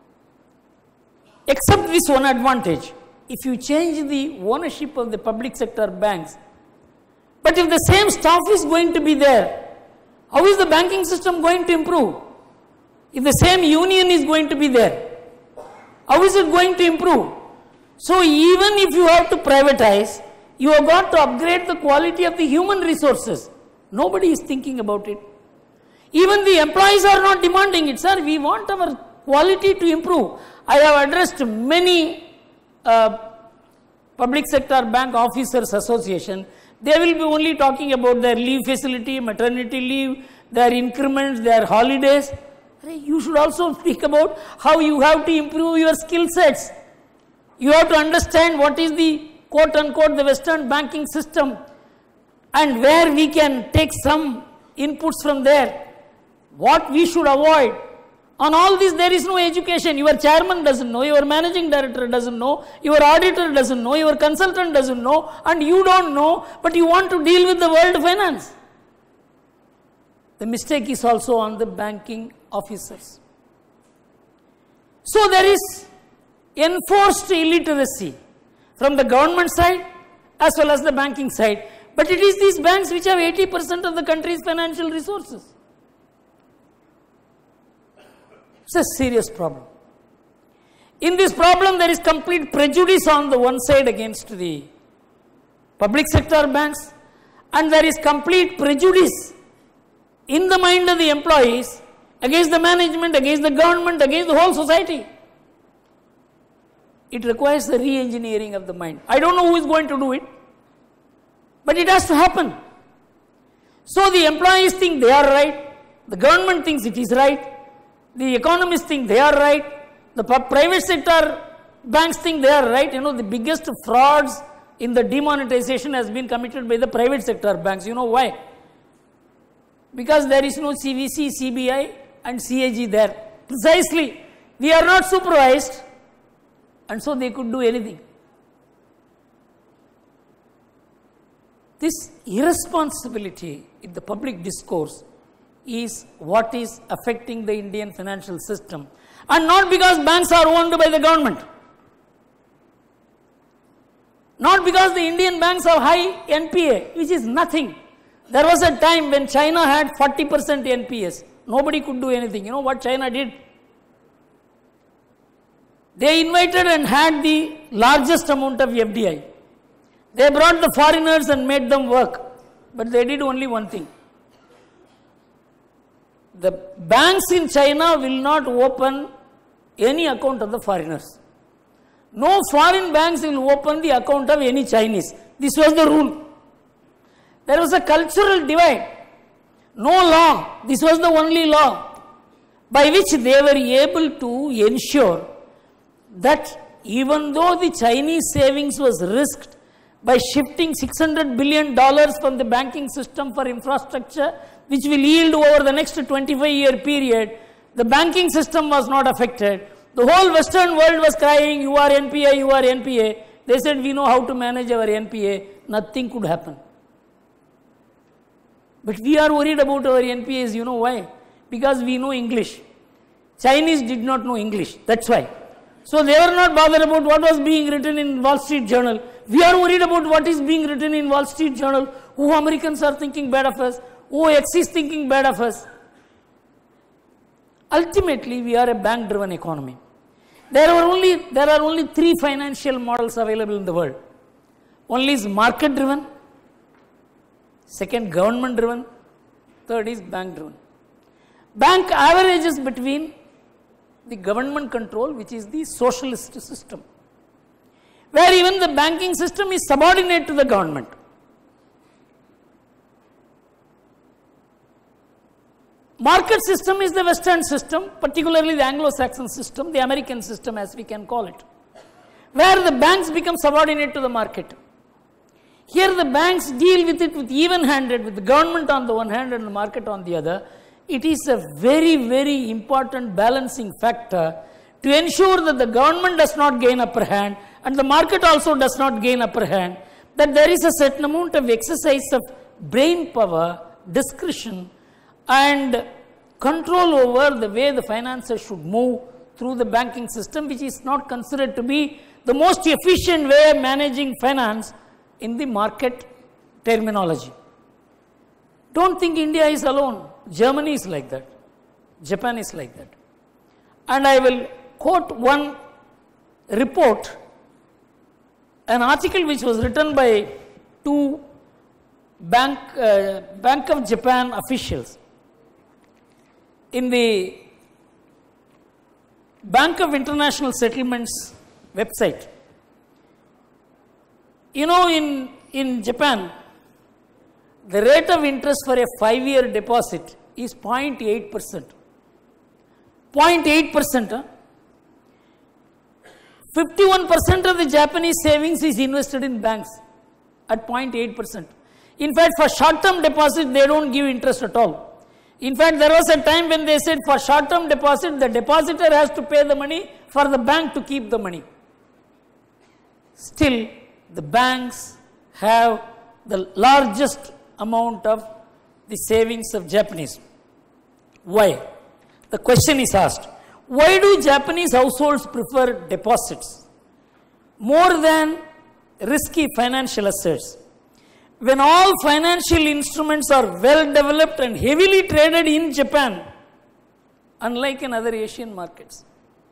except this one advantage, if you change the ownership of the public sector banks, but if the same staff is going to be there, how is the banking system going to improve? if the same union is going to be there, how is it going to improve? So even if you have to privatize, you have got to upgrade the quality of the human resources. Nobody is thinking about it. Even the employees are not demanding it. Sir, we want our quality to improve. I have addressed many uh, public sector bank officers association. They will be only talking about their leave facility, maternity leave, their increments, their holidays. You should also speak about how you have to improve your skill sets. You have to understand what is the quote unquote the Western banking system and where we can take some inputs from there. What we should avoid. On all this there is no education. Your chairman doesn't know, your managing director doesn't know, your auditor doesn't know, your consultant doesn't know, and you don't know, but you want to deal with the world finance. The mistake is also on the banking officers. So there is enforced illiteracy from the government side as well as the banking side. But it is these banks which have eighty percent of the country's financial resources. It's a serious problem. In this problem, there is complete prejudice on the one side against the public sector banks, and there is complete prejudice in the mind of the employees against the management, against the government, against the whole society. It requires the re-engineering of the mind. I don't know who is going to do it, but it has to happen. So the employees think they are right, the government thinks it is right, the economists think they are right, the private sector banks think they are right. You know, the biggest frauds in the demonetization has been committed by the private sector banks. You know why? Because there is no C V C, C B I and C A G there. Precisely, we are not supervised, and so they could do anything. This irresponsibility in the public discourse is what is affecting the Indian financial system, and not because banks are owned by the government, not because the Indian banks have high N P A, which is nothing. There was a time when China had forty percent N P S. Nobody could do anything. You know what China did? They invited and had the largest amount of F D I. They brought the foreigners and made them work, but they did only one thing. The banks in China will not open any account of the foreigners. No foreign banks will open the account of any Chinese. This was the rule. There was a cultural divide. No law. This was the only law by which they were able to ensure that even though the Chinese savings was risked by shifting six hundred billion dollars from the banking system for infrastructure, which will yield over the next twenty-five year period, the banking system was not affected. The whole Western world was crying, you are N P A, you are N P A. They said, we know how to manage our N P A. Nothing could happen. But we are worried about our N P As. You know why? Because we know English. Chinese did not know English. That's why. So they were not bothered about what was being written in Wall Street Journal. We are worried about what is being written in Wall Street Journal. Oh, Americans are thinking bad of us. Oh, X is thinking bad of us. Ultimately, we are a bank-driven economy. There are only there are only three financial models available in the world. One is market-driven, second government-driven, third is bank-driven. Bank averages between the government control, which is the socialist system, where even the banking system is subordinate to the government. Market system is the Western system, particularly the Anglo-Saxon system, the American system as we can call it, where the banks become subordinate to the market. Here the banks deal with it with even-handed, with the government on the one hand and the market on the other. It is a very, very important balancing factor to ensure that the government does not gain upper hand and the market also does not gain upper hand, that there is a certain amount of exercise of brain power, discretion, and control over the way the finances should move through the banking system, which is not considered to be the most efficient way of managing finance in the market terminology. Don't think India is alone. Germany is like that. Japan is like that. and I will quote one report, an article which was written by two Bank, uh, Bank of Japan officials in the Bank of International Settlements website. You know, in, in Japan, the rate of interest for a five-year deposit is zero point eight percent. zero point eight percent. Huh? fifty-one percent of the Japanese savings is invested in banks at zero point eight percent. In fact, for short-term deposit, they don't give interest at all. In fact, there was a time when they said for short-term deposit, the depositor has to pay the money for the bank to keep the money. Still, the banks have the largest amount of the savings of Japanese. Why? The question is asked, why do Japanese households prefer deposits more than risky financial assets? When all financial instruments are well developed and heavily traded in Japan, unlike in other Asian markets.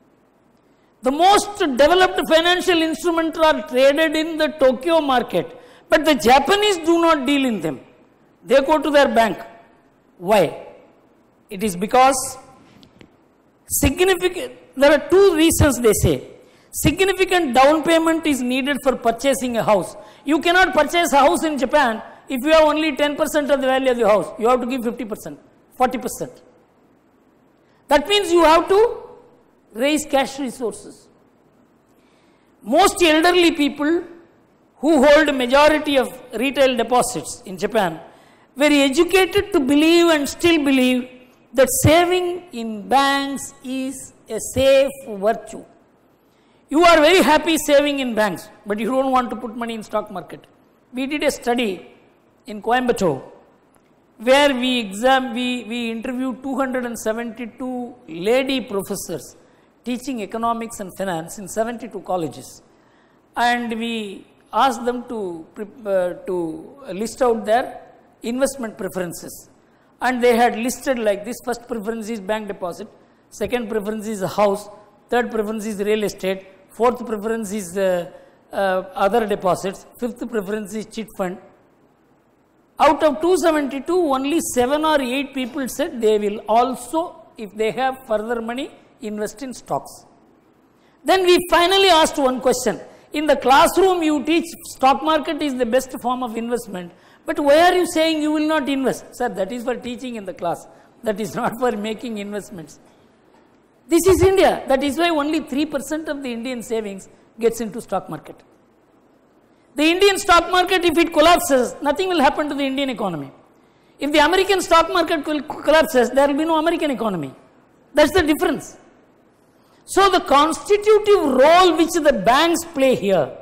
The most developed financial instruments are traded in the Tokyo market, but the Japanese do not deal in them. They go to their bank. Why? It is because significant, there are two reasons they say. Significant down payment is needed for purchasing a house. You cannot purchase a house in Japan if you have only ten percent of the value of the house. You have to give fifty percent, forty percent. That means you have to raise cash resources. Most elderly people who hold a majority of retail deposits in Japan were educated to believe and still believe that saving in banks is a safe virtue. You are very happy saving in banks, but you don't want to put money in stock market. We did a study in Coimbatore where we exam, we, we interviewed two hundred seventy-two lady professors teaching economics and finance in seventy-two colleges. And we asked them to, uh, to list out their investment preferences. And they had listed like this: first preference is bank deposit, second preference is a house, third preference is real estate, fourth preference is uh, uh, other deposits, fifth preference is chit fund. Out of two hundred seventy-two, only seven or eight people said they will also, if they have further money, invest in stocks. Then we finally asked one question. In the classroom you teach stock market is the best form of investment, but why are you saying you will not invest? Sir, that is for teaching in the class. That is not for making investments. This is India. That is why only three percent of the Indian savings gets into stock market. The Indian stock market, if it collapses, nothing will happen to the Indian economy. If the American stock market collapses, there will be no American economy. That's the difference. So the constitutive role which the banks play here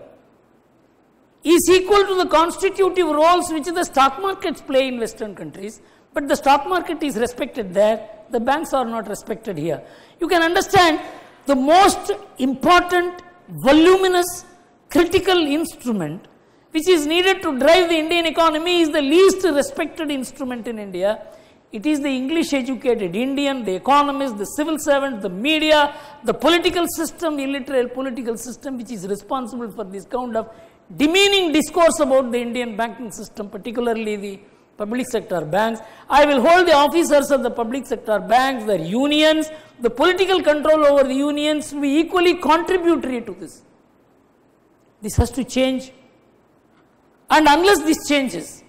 is equal to the constitutive roles which the stock markets play in Western countries, but the stock market is respected there, the banks are not respected here. You can understand the most important, voluminous, critical instrument which is needed to drive the Indian economy is the least respected instrument in India. It is the English educated Indian, the economists, the civil servants, the media, the political system, illiterate political system, which is responsible for this kind of demeaning discourse about the Indian banking system, particularly the public sector banks. I will hold the officers of the public sector banks, their unions, the political control over the unions to be equally contributory to this. This has to change. And unless this changes,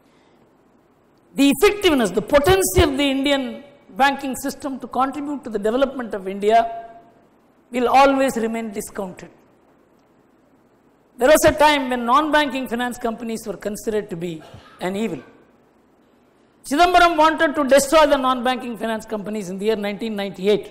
the effectiveness, the potency of the Indian banking system to contribute to the development of India will always remain discounted. There was a time when non-banking finance companies were considered to be an evil. Chidambaram wanted to destroy the non-banking finance companies in the year nineteen ninety-eight.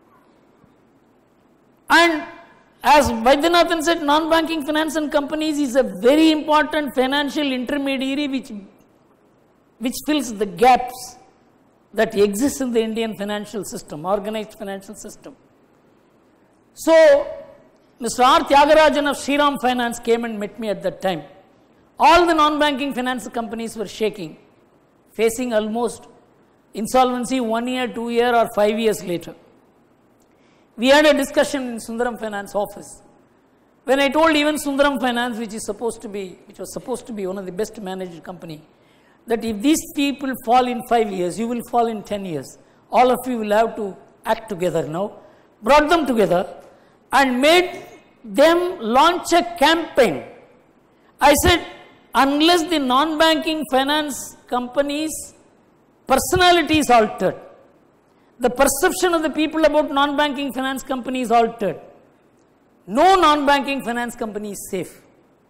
And as Vaidyanathan said, non-banking finance and companies is a very important financial intermediary which, which fills the gaps that exist in the Indian financial system, organized financial system. So, Mister R. Tyagarajan of Shriram Finance came and met me at that time. All the non-banking finance companies were shaking, facing almost insolvency one year, two year or five years later. We had a discussion in Sundaram Finance office. When I told even Sundaram Finance, which is supposed to be, which was supposed to be one of the best managed company, that if these people fall in five years, you will fall in ten years. All of you will have to act together now. Brought them together and made them launch a campaign. I said, unless the non-banking finance companies' personality is altered, the perception of the people about non-banking finance companies is altered, no non-banking finance company is safe.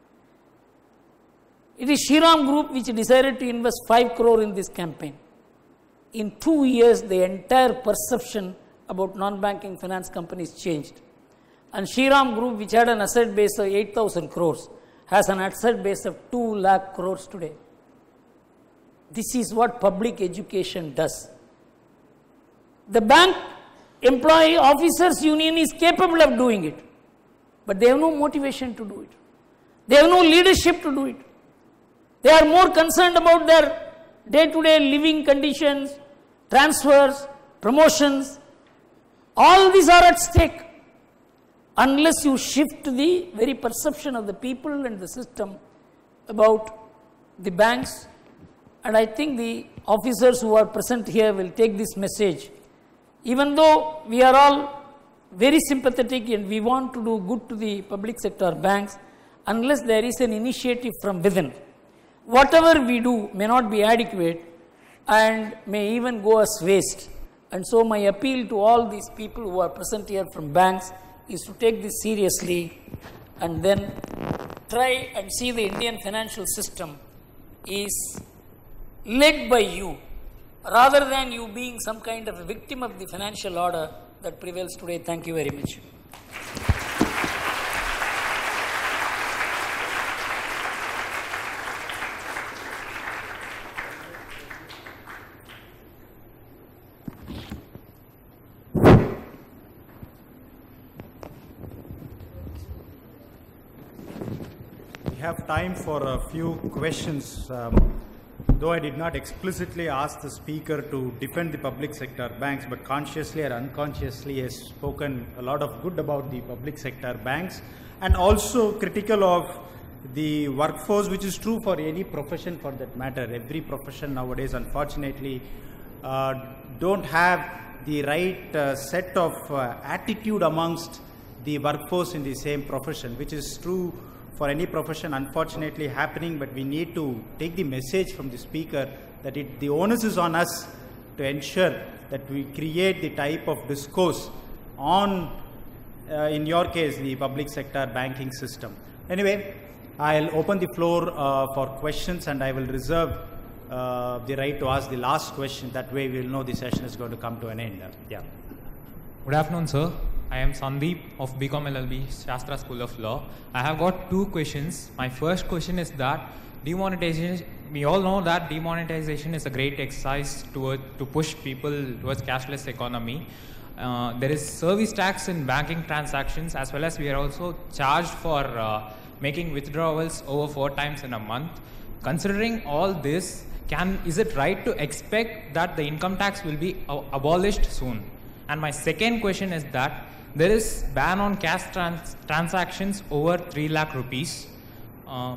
It is Shriram Group which decided to invest five crore in this campaign. In two years, the entire perception about non-banking finance companies changed. And Shriram Group, which had an asset base of eight thousand crores, has an asset base of two lakh crores today. This is what public education does. The bank employee officers union is capable of doing it, but they have no motivation to do it. They have no leadership to do it. They are more concerned about their day-to-day living conditions, transfers, promotions. All these are at stake. Unless you shift the very perception of the people and the system about the banks, and I think the officers who are present here will take this message. Even though we are all very sympathetic and we want to do good to the public sector banks, unless there is an initiative from within, whatever we do may not be adequate and may even go as waste. And so my appeal to all these people who are present here from banks is to take this seriously and then try and see the Indian financial system is led by you, rather than you being some kind of a victim of the financial order that prevails today. Thank you very much. We have time for a few questions. Um, Though I did not explicitly ask the speaker to defend the public sector banks, but consciously or unconsciously has spoken a lot of good about the public sector banks and also critical of the workforce, which is true for any profession for that matter. Every profession nowadays, unfortunately, uh, don't have the right uh, set of uh, attitude amongst the workforce in the same profession, which is true for any profession, unfortunately happening, but we need to take the message from the speaker that it, the onus is on us to ensure that we create the type of discourse on, uh, in your case, the public sector banking system. Anyway, I'll open the floor uh, for questions and I will reserve uh, the right to ask the last question. That way we'll know the session is going to come to an end. Yeah. Good afternoon, sir. I am Sandeep of B Com L L B, Shastra School of Law. I have got two questions. My first question is that demonetization, we all know that demonetization is a great exercise toward, to push people towards cashless economy. Uh, there is service tax in banking transactions, as well as we are also charged for uh, making withdrawals over four times in a month. Considering all this, can, is it right to expect that the income tax will be uh, abolished soon? And my second question is that there is ban on cash trans transactions over three lakh rupees. Uh,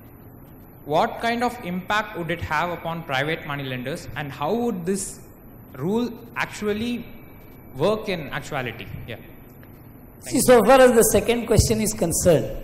what kind of impact would it have upon private money lenders, and how would this rule actually work in actuality? Yeah. See, so far as the second question is concerned,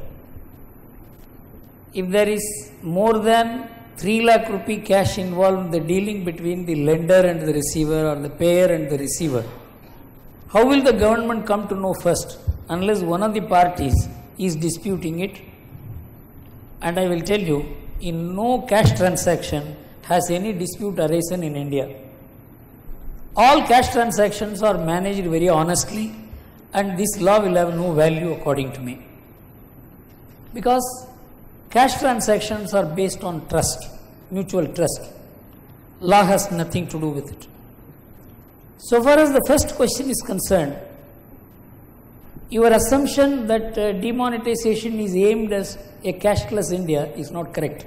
if there is more than three lakh rupee cash involved in the dealing between the lender and the receiver, or the payer and the receiver, how will the government come to know first, unless one of the parties is disputing it? And I will tell you, in no cash transaction has any dispute arisen in India. All cash transactions are managed very honestly, and this law will have no value according to me. Because cash transactions are based on trust, mutual trust. Law has nothing to do with it. So far as the first question is concerned, your assumption that uh, demonetization is aimed as a cashless India is not correct.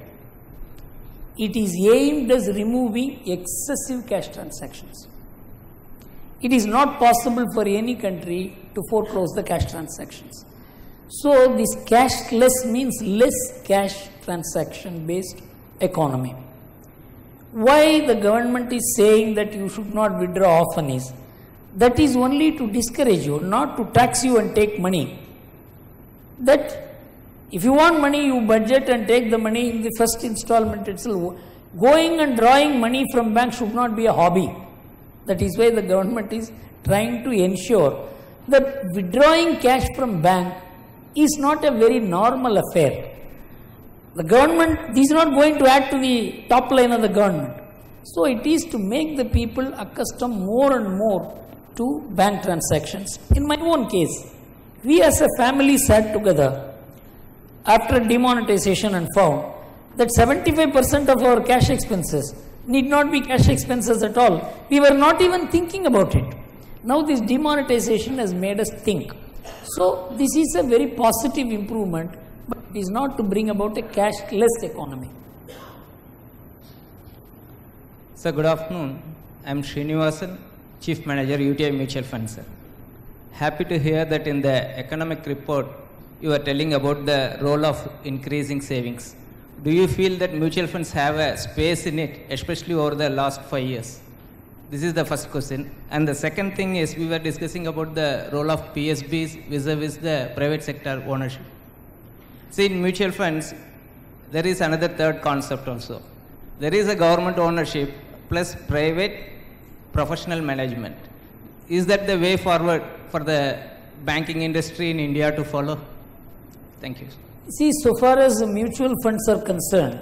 It is aimed as removing excessive cash transactions. it is not possible for any country to foreclose the cash transactions. So this cashless means less cash transaction based economy. Why the government is saying that you should not withdraw often is, that is only to discourage you, not to tax you and take money. That if you want money, you budget and take the money in the first installment itself. Going and drawing money from bank should not be a hobby. That is why the government is trying to ensure that withdrawing cash from bank is not a very normal affair. The government, this is not going to add to the top line of the government. So it is to make the people accustomed more and more to bank transactions. In my own case, we as a family sat together after demonetization and found that seventy-five percent of our cash expenses need not be cash expenses at all. We were not even thinking about it. Now this demonetization has made us think. So this is a very positive improvement, but it is not to bring about a cashless economy. Sir, good afternoon. I am Srinivasan, Chief Manager, U T I Mutual Fund, sir. Happy to hear that in the economic report, you are telling about the role of increasing savings. Do you feel that mutual funds have a space in it, especially over the last five years? This is the first question. And the second thing is, we were discussing about the role of P S Bs vis-a-vis the private sector ownership. See, in mutual funds, there is another third concept also. There is a government ownership plus private professional management. Is that the way forward for the banking industry in India to follow? Thank you. See, so far as mutual funds are concerned,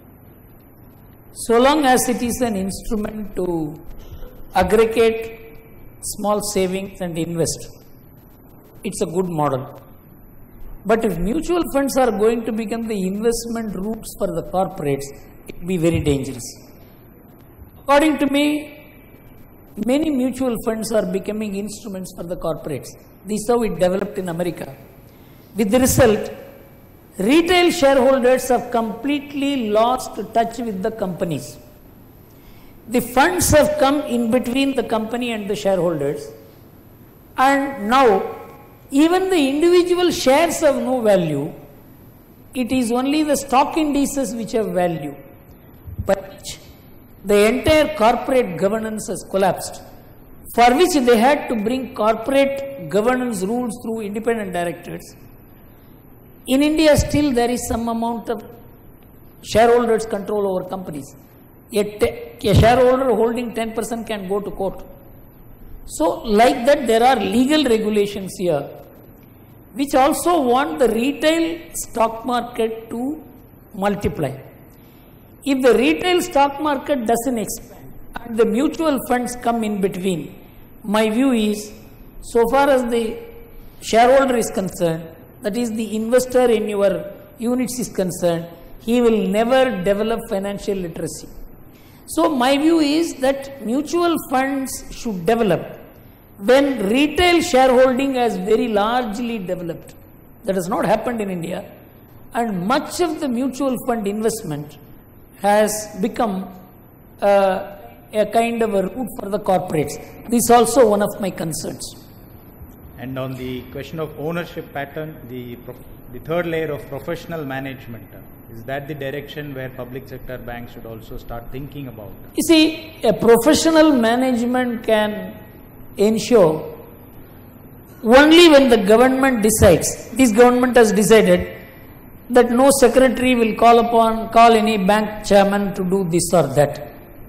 so long as it is an instrument to aggregate small savings and invest, it's a good model. But if mutual funds are going to become the investment routes for the corporates, it will be very dangerous. According to me, many mutual funds are becoming instruments for the corporates. This is how it developed in America. With the result, retail shareholders have completely lost touch with the companies. The funds have come in between the company and the shareholders, and now even the individual shares have no value. It is only the stock indices which have value, but the entire corporate governance has collapsed, for which they had to bring corporate governance rules through independent directors. In India, still there is some amount of shareholders' control over companies. Yet a shareholder holding ten percent can go to court. So, like that, there are legal regulations here, which also want the retail stock market to multiply. If the retail stock market doesn't expand and the mutual funds come in between, my view is, so far as the shareholder is concerned, that is the investor in your units is concerned, he will never develop financial literacy. So my view is that mutual funds should develop when retail shareholding has very largely developed. That has not happened in India, and much of the mutual fund investment has become uh, a kind of a route for the corporates. This is also one of my concerns. And on the question of ownership pattern, the, the third layer of professional management, is that the direction where public sector banks should also start thinking about? You see, a professional management can ensure only when the government decides. This government has decided that no secretary will call upon, call any bank chairman to do this or that.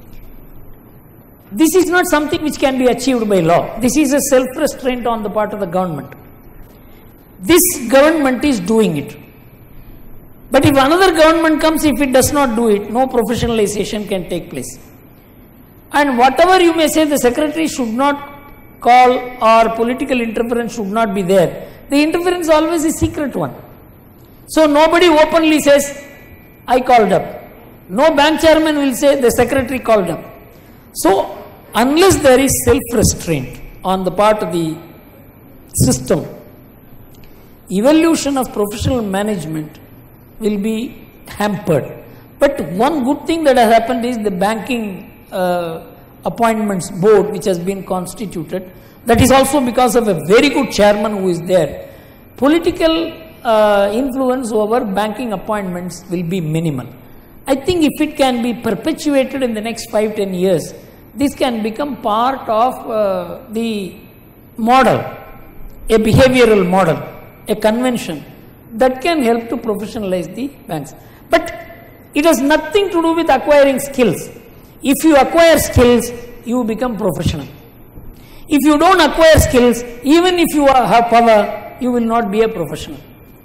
This is not something which can be achieved by law. This is a self-restraint on the part of the government. This government is doing it. But if another government comes, if it does not do it, no professionalization can take place. And whatever you may say, the secretary should not call or political interference should not be there. The interference always is a secret one. So nobody openly says, I called up. No bank chairman will say, the secretary called up. So unless there is self-restraint on the part of the system, evolution of professional management will be hampered. But one good thing that has happened is the banking uh, appointments board which has been constituted. That is also because of a very good chairman who is there. Political uh, influence over banking appointments will be minimal. I think if it can be perpetuated in the next five to ten years, this can become part of uh, the model, a behavioral model, a convention that can help to professionalize the banks. But it has nothing to do with acquiring skills. If you acquire skills, you become professional. If you don't acquire skills, even if you have power, you will not be a professional.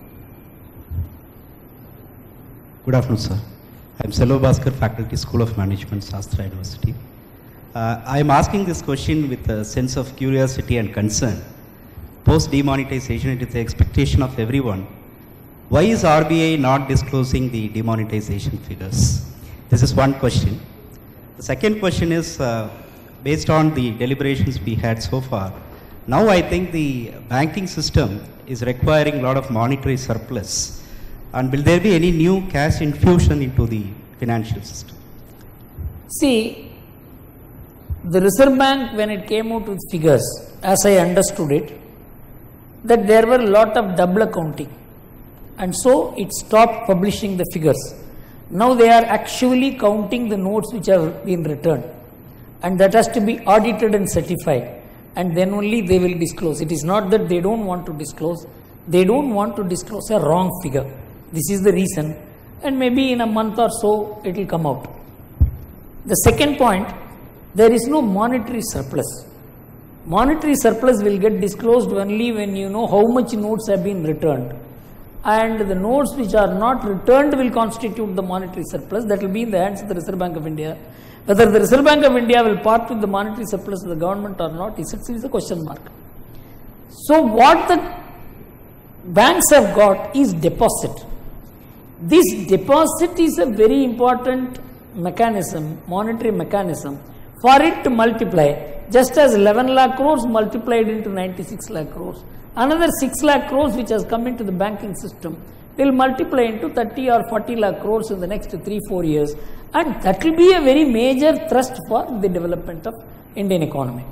Good afternoon, sir. I am Selva Bhaskar, Faculty, School of Management, Shastra University. Uh, I am asking this question with a sense of curiosity and concern. Post demonetization, it is the expectation of everyone. Why is R B I not disclosing the demonetization figures? This is one question. The second question is, uh, based on the deliberations we had so far, now I think the banking system is requiring a lot of monetary surplus. And will there be any new cash infusion into the financial system? See, the Reserve Bank, when it came out with figures, as I understood it, that there were a lot of double accounting. And so it stopped publishing the figures. Now they are actually counting the notes which have been returned. And that has to be audited and certified. And then only they will disclose. It is not that they don't want to disclose. They don't want to disclose a wrong figure. This is the reason. And maybe in a month or so, it will come out. The second point, there is no monetary surplus. Monetary surplus will get disclosed only when you know how much notes have been returned. And the notes which are not returned will constitute the monetary surplus. That will be in the hands of the Reserve Bank of India. Whether the Reserve Bank of India will part with the monetary surplus of the government or not is a question mark. So what the banks have got is deposit. This deposit is a very important mechanism, monetary mechanism, for it to multiply. Just as eleven lakh crores multiplied into ninety-six lakh crores, another six lakh crores which has come into the banking system will multiply into thirty or forty lakh crores in the next three to four years, and that will be a very major thrust for the development of Indian economy.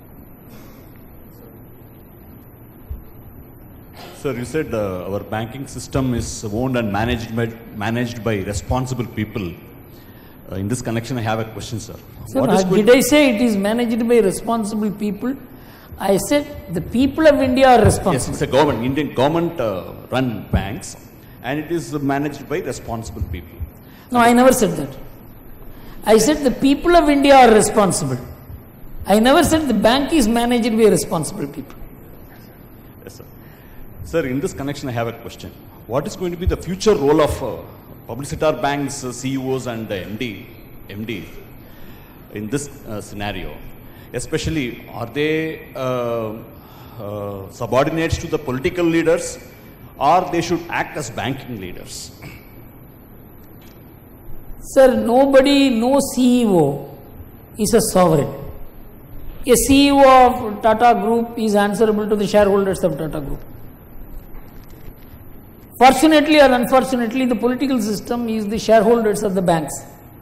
Sir, you said uh, our banking system is owned and managed by, managed by responsible people. Uh, in this connection, I have a question, sir. Sir, what is did I say it is managed by responsible people? I said the people of India are responsible. Yes, it's a government, Indian government uh, run banks, and it is managed by responsible people. No, I never said that. I said the people of India are responsible. I never said the bank is managed by responsible people. Yes, sir. Sir, in this connection, I have a question. What is going to be the future role of uh, public sector banks, uh, C E Os and uh, M D, M D in this uh, scenario? Especially, are they uh, uh, subordinates to the political leaders, or they should act as banking leaders? Sir, nobody, no C E O is a sovereign. A C E O of Tata Group is answerable to the shareholders of Tata Group. Fortunately or unfortunately, the political system is the shareholders of the banks.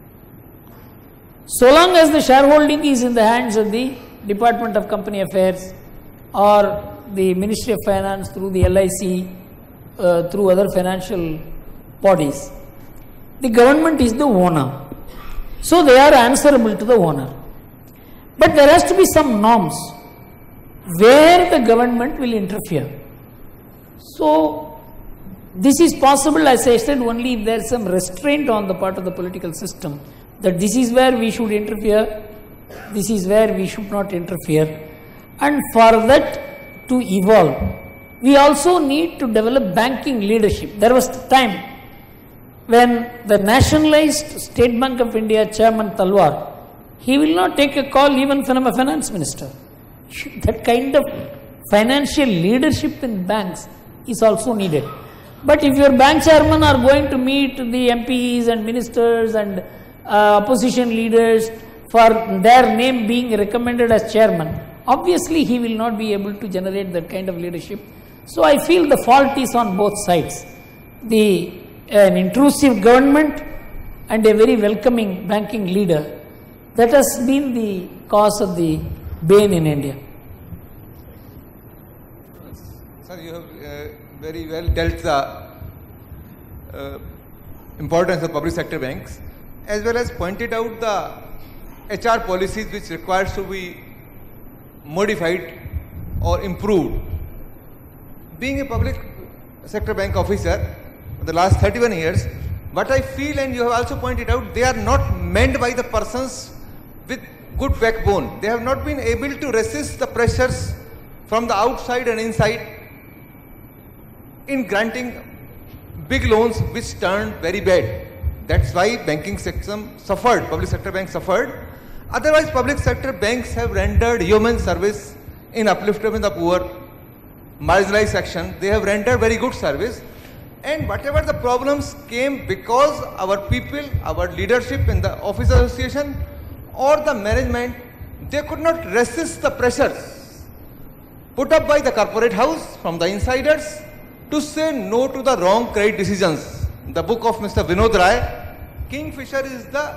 So long as the shareholding is in the hands of the Department of Company Affairs or the Ministry of Finance through the L I C, uh, through other financial bodies, the government is the owner. So they are answerable to the owner. But there has to be some norms where the government will interfere. So this is possible, as I said, only if there is some restraint on the part of the political system, that this is where we should interfere, this is where we should not interfere. And for that to evolve, we also need to develop banking leadership. There was a time when the nationalized State Bank of India Chairman Talwar, he will not take a call even from a finance minister. That kind of financial leadership in banks is also needed. But if your bank chairman are going to meet the M Ps and ministers and uh, opposition leaders for their name being recommended as chairman, obviously he will not be able to generate that kind of leadership. So I feel the fault is on both sides. The an intrusive government and a very welcoming banking leader That has been the cause of the bane in India. Sir, you have uh, very well dealt the uh, importance of public sector banks, as well as pointed out the H R policies which requires to be modified or improved. Being a public sector bank officer for the last thirty-one years, what I feel, and you have also pointed out, they are not meant by the persons with good backbone. They have not been able to resist the pressures from the outside and inside in granting big loans which turned very bad. That's why banking system suffered, public sector banks suffered. Otherwise, public sector banks have rendered human service in upliftment of the poor, marginalized section. They have rendered very good service. And whatever the problems came because our people, our leadership in the office association or the management, they could not resist the pressures put up by the corporate house from the insiders to say no to the wrong credit decisions. The book of Mister Vinod Rai, Kingfisher is the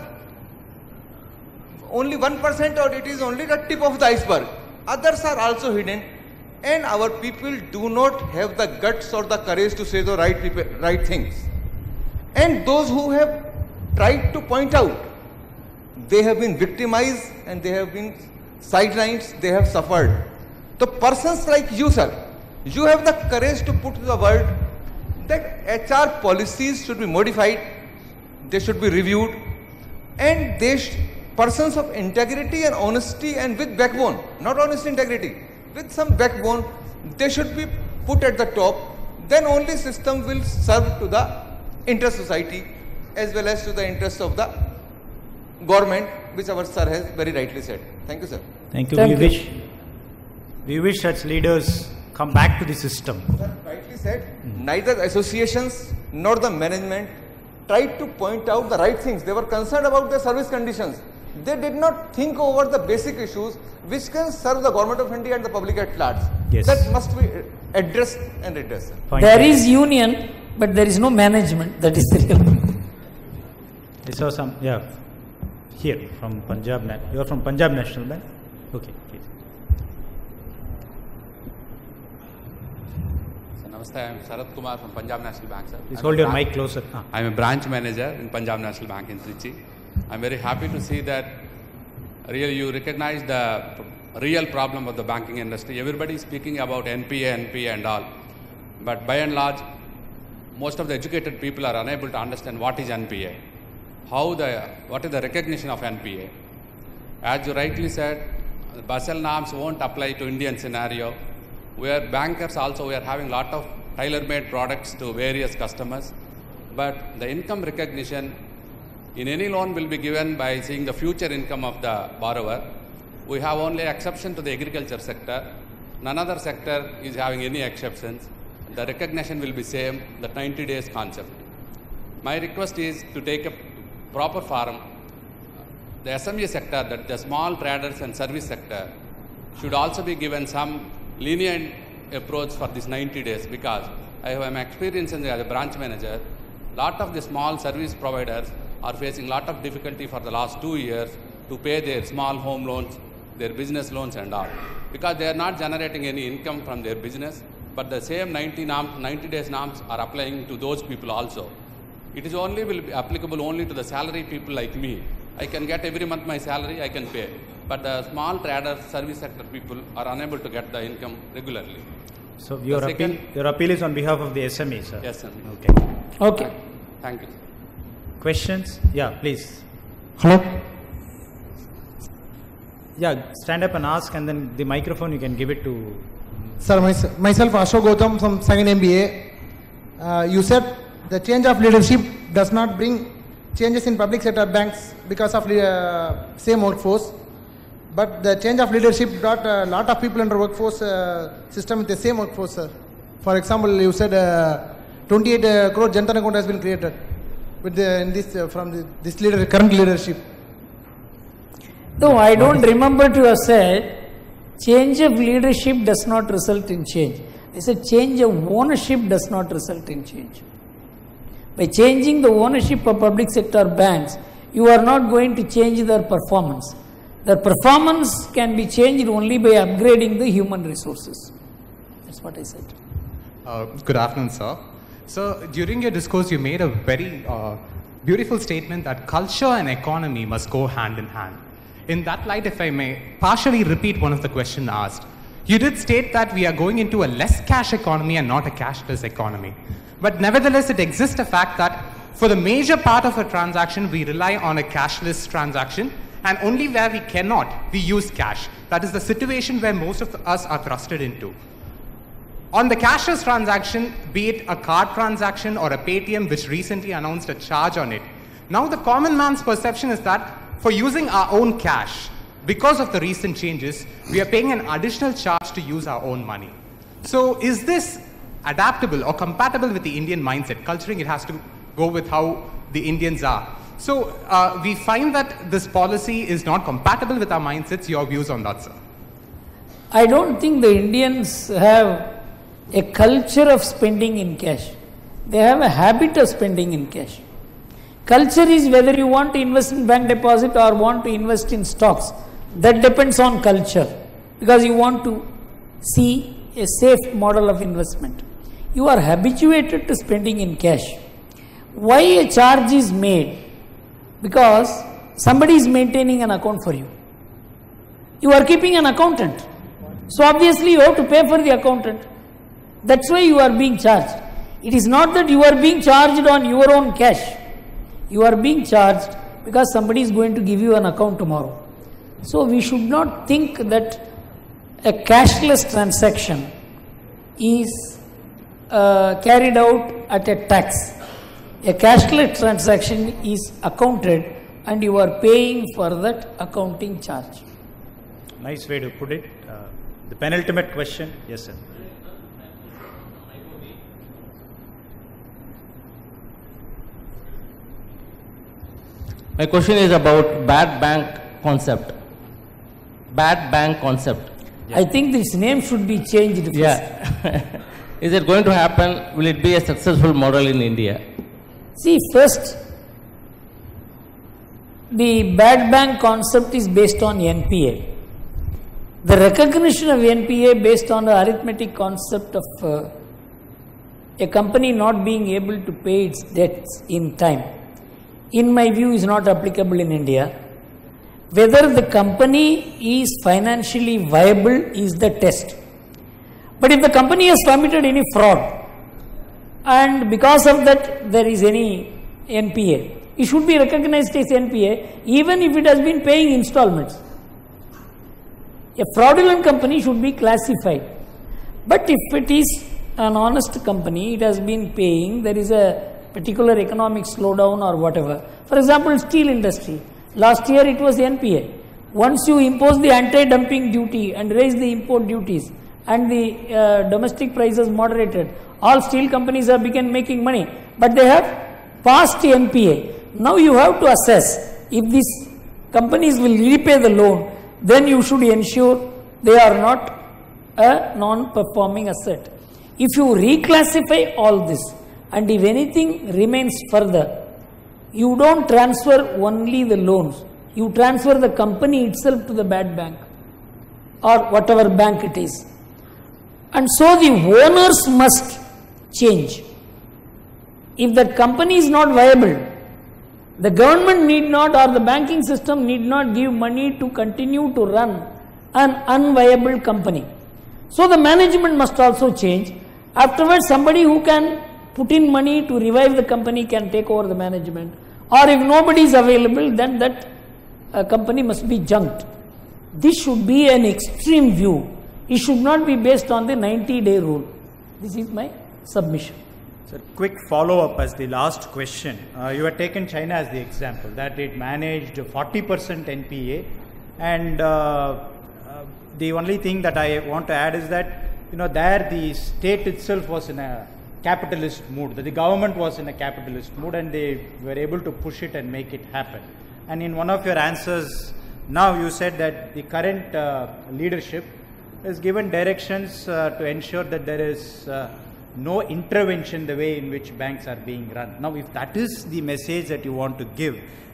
only one percent, or it is only the tip of the iceberg. Others are also hidden, and our people do not have the guts or the courage to say the right, people, right things. And those who have tried to point out, they have been victimized and they have been sidelined, they have suffered. So persons like you, sir, you have the courage to put to the world that H R policies should be modified, they should be reviewed, and they sh persons of integrity and honesty and with backbone, not honesty, integrity, with some backbone, they should be put at the top. Then only system will serve to the interest society as well as to the interest of the government, which our sir has very rightly said. Thank you, sir. Thank you. Thank we you. wish we wish such leaders come back to the system. Sir, rightly said, mm-hmm. Neither associations nor the management tried to point out the right things. They were concerned about their service conditions. They did not think over the basic issues which can serve the government of India and the public at large. Yes. That must be addressed and addressed. Point There taken. is union, but there is no management. That is the real. I saw some, yeah, here from Punjab. You are from Punjab National Bank? Okay, please. So, namaste, I am Sarath Kumar from Punjab National Bank, sir. Please I'm hold a your branch- mic closer. Ah. I am a branch manager in Punjab National Bank in Trichy. I am very happy to see that really you recognize the real problem of the banking industry. Everybody is speaking about N P A, N P A and all. But by and large, most of the educated people are unable to understand what is N P A. How the, what is the recognition of N P A? As you rightly said, the Basel norms won't apply to Indian scenario. We are bankers also, we are having lot of tailor-made products to various customers. But the income recognition in any loan will be given by seeing the future income of the borrower. We have only exception to the agriculture sector. None other sector is having any exceptions. The recognition will be same, the ninety days concept. My request is to take a proper forum. The S M E sector, that the small traders and service sector, should also be given some lenient approach for this ninety days, because I have an experience in the, as a branch manager. Lot of the small service providers are facing lot of difficulty for the last two years to pay their small home loans, their business loans and all, because they are not generating any income from their business, but the same ninety, norms, ninety days norms are applying to those people also. It is only will be applicable only to the salary people like me. I can get every month my salary, I can pay. But the small traders, service sector people are unable to get the income regularly. So your The appeal, second- your appeal is on behalf of the S M Es, sir? Yes, sir. Okay. Okay. Thank you. Questions? Yeah, please. Hello. Yeah, stand up and ask, and then the microphone you can give it to. Sir, my, myself Ashok Gautam from second M B A. Uh, you said the change of leadership does not bring changes in public sector banks because of the uh, same workforce. But the change of leadership brought a lot of people under workforce uh, system with the same workforce, sir. For example, you said uh, twenty-eight uh, crore Jantan account has been created with the, in this uh, from the, this leader, current leadership. No, I don't remember to have said change of leadership does not result in change. I said change of ownership does not result in change. By changing the ownership of public sector banks, you are not going to change their performance. Their performance can be changed only by upgrading the human resources. That's what I said. Uh, good afternoon, sir. So, during your discourse, you made a very uh, beautiful statement that culture and economy must go hand in hand. In that light, if I may partially repeat one of the questions asked, you did state that we are going into a less cash economy and not a cashless economy. But nevertheless, it exists a fact that for the major part of a transaction, we rely on a cashless transaction, and only where we cannot, we use cash. That is the situation where most of us are thrusted into. On the cashless transaction, be it a card transaction or a Paytm which recently announced a charge on it, now the common man's perception is that for using our own cash, because of the recent changes, we are paying an additional charge to use our own money. So is this adaptable or compatible with the Indian mindset, considering it has to go with how the Indians are? So uh, we find that this policy is not compatible with our mindsets. Your views on that, sir? I don't think the Indians have a culture of spending in cash. They have a habit of spending in cash. Culture is whether you want to invest in bank deposit or want to invest in stocks. That depends on culture, because you want to see a safe model of investment. You are habituated to spending in cash. Why a charge is made? Because somebody is maintaining an account for you. You are keeping an accountant. So obviously you have to pay for the accountant. That's why you are being charged. It is not that you are being charged on your own cash. You are being charged because somebody is going to give you an account tomorrow. So we should not think that a cashless transaction is uh, carried out at a tax. A cashless transaction is accounted and you are paying for that accounting charge. Nice way to put it. Uh, the penultimate question. Yes, sir. My question is about bad bank concept. Bad bank concept. Yeah. I think this name should be changed first. Yeah. Is it going to happen? Will it be a successful model in India? See, first, the bad bank concept is based on N P A. The recognition of N P A based on the arithmetic concept of uh, a company not being able to pay its debts in time, in my view, is not applicable in India. Whether the company is financially viable is the test. But if the company has committed any fraud and because of that there is any N P A, it should be recognized as N P A even if it has been paying installments. A fraudulent company should be classified. But if it is an honest company, it has been paying, there is a particular economic slowdown or whatever. For example, steel industry. Last year it was N P A. Once you impose the anti-dumping duty and raise the import duties and the uh, domestic prices moderated, all steel companies have begun making money. But they have passed N P A. Now you have to assess if these companies will repay the loan, then you should ensure they are not a non-performing asset. If you reclassify all this, and if anything remains further, you don't transfer only the loans, you transfer the company itself to the bad bank or whatever bank it is. And so the owners must change. If that company is not viable, the government need not or the banking system need not give money to continue to run an unviable company. So the management must also change. Afterwards, somebody who can put in money to revive the company can take over the management. Or if nobody is available, then that uh, company must be junked. This should be an extreme view. It should not be based on the ninety day rule. This is my submission. So, quick follow-up as the last question. Uh, you had taken China as the example, that it managed forty percent N P A, and uh, uh, the only thing that I want to add is that, you know, there the state itself was in a capitalist mood, that the government was in a capitalist mood and they were able to push it and make it happen. And in one of your answers now you said that the current uh, leadership has given directions uh, to ensure that there is uh, no intervention the way in which banks are being run. Now if that is the message that you want to give,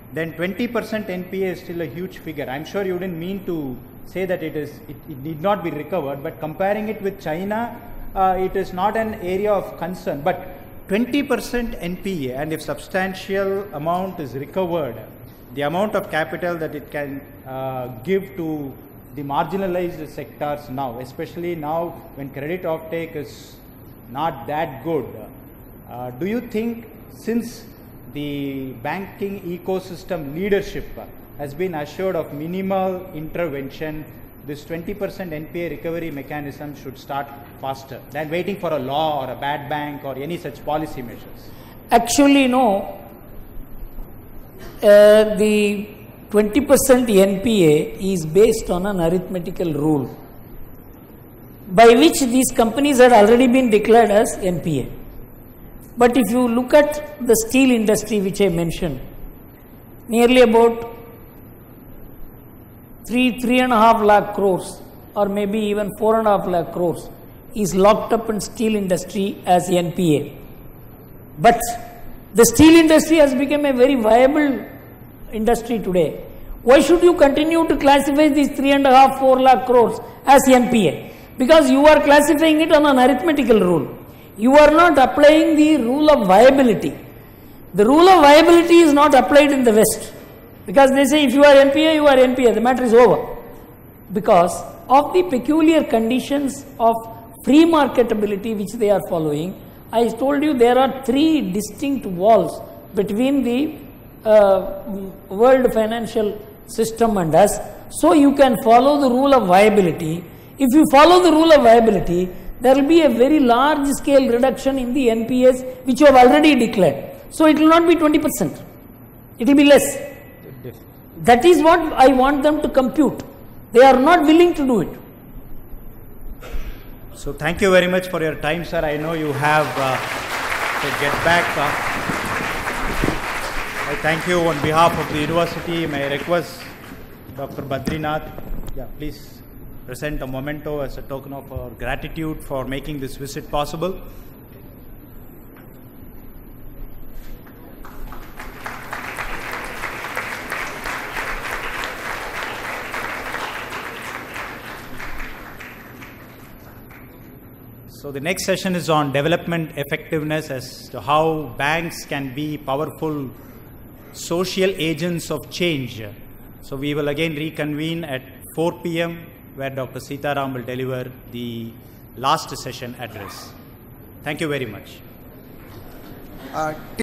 then twenty percent N P A is still a huge figure. I'm sure you didn't mean to say that it is, it, it need not be recovered, but comparing it with China, uh, it is not an area of concern. But twenty percent N P A, and if substantial amount is recovered, the amount of capital that it can uh, give to the marginalized sectors now, especially now when credit offtake is not that good, uh, do you think, since the banking ecosystem leadership has been assured of minimal intervention, this twenty percent N P A recovery mechanism should start faster than waiting for a law or a bad bank or any such policy measures? Actually, no. Uh, the twenty percent N P A is based on an arithmetical rule by which these companies had already been declared as N P A. But if you look at the steel industry, which I mentioned, nearly about three, three and a half lakh crores, or maybe even four and a half lakh crores, is locked up in steel industry as N P A. But the steel industry has become a very viable industry today. Why should you continue to classify these three and a half, four lakh crores as N P A? Because you are classifying it on an arithmetical rule. You are not applying the rule of viability. The rule of viability is not applied in the West. Because they say if you are N P A, you are N P A, the matter is over. Because of the peculiar conditions of free marketability which they are following, I told you there are three distinct walls between the uh, world financial system and us. So you can follow the rule of viability. If you follow the rule of viability, there will be a very large scale reduction in the N P As which you have already declared. So it will not be twenty percent. It will be less. That is what I want them to compute. They are not willing to do it. So thank you very much for your time, sir. I know you have uh, to get back. Uh, I thank you on behalf of the university. May I request Doctor Badrinath, yeah, please present a memento as a token of our gratitude for making this visit possible. So the next session is on development effectiveness, as to how banks can be powerful social agents of change. So we will again reconvene at four p m where Doctor Sitaram will deliver the last session address. Thank you very much. Uh,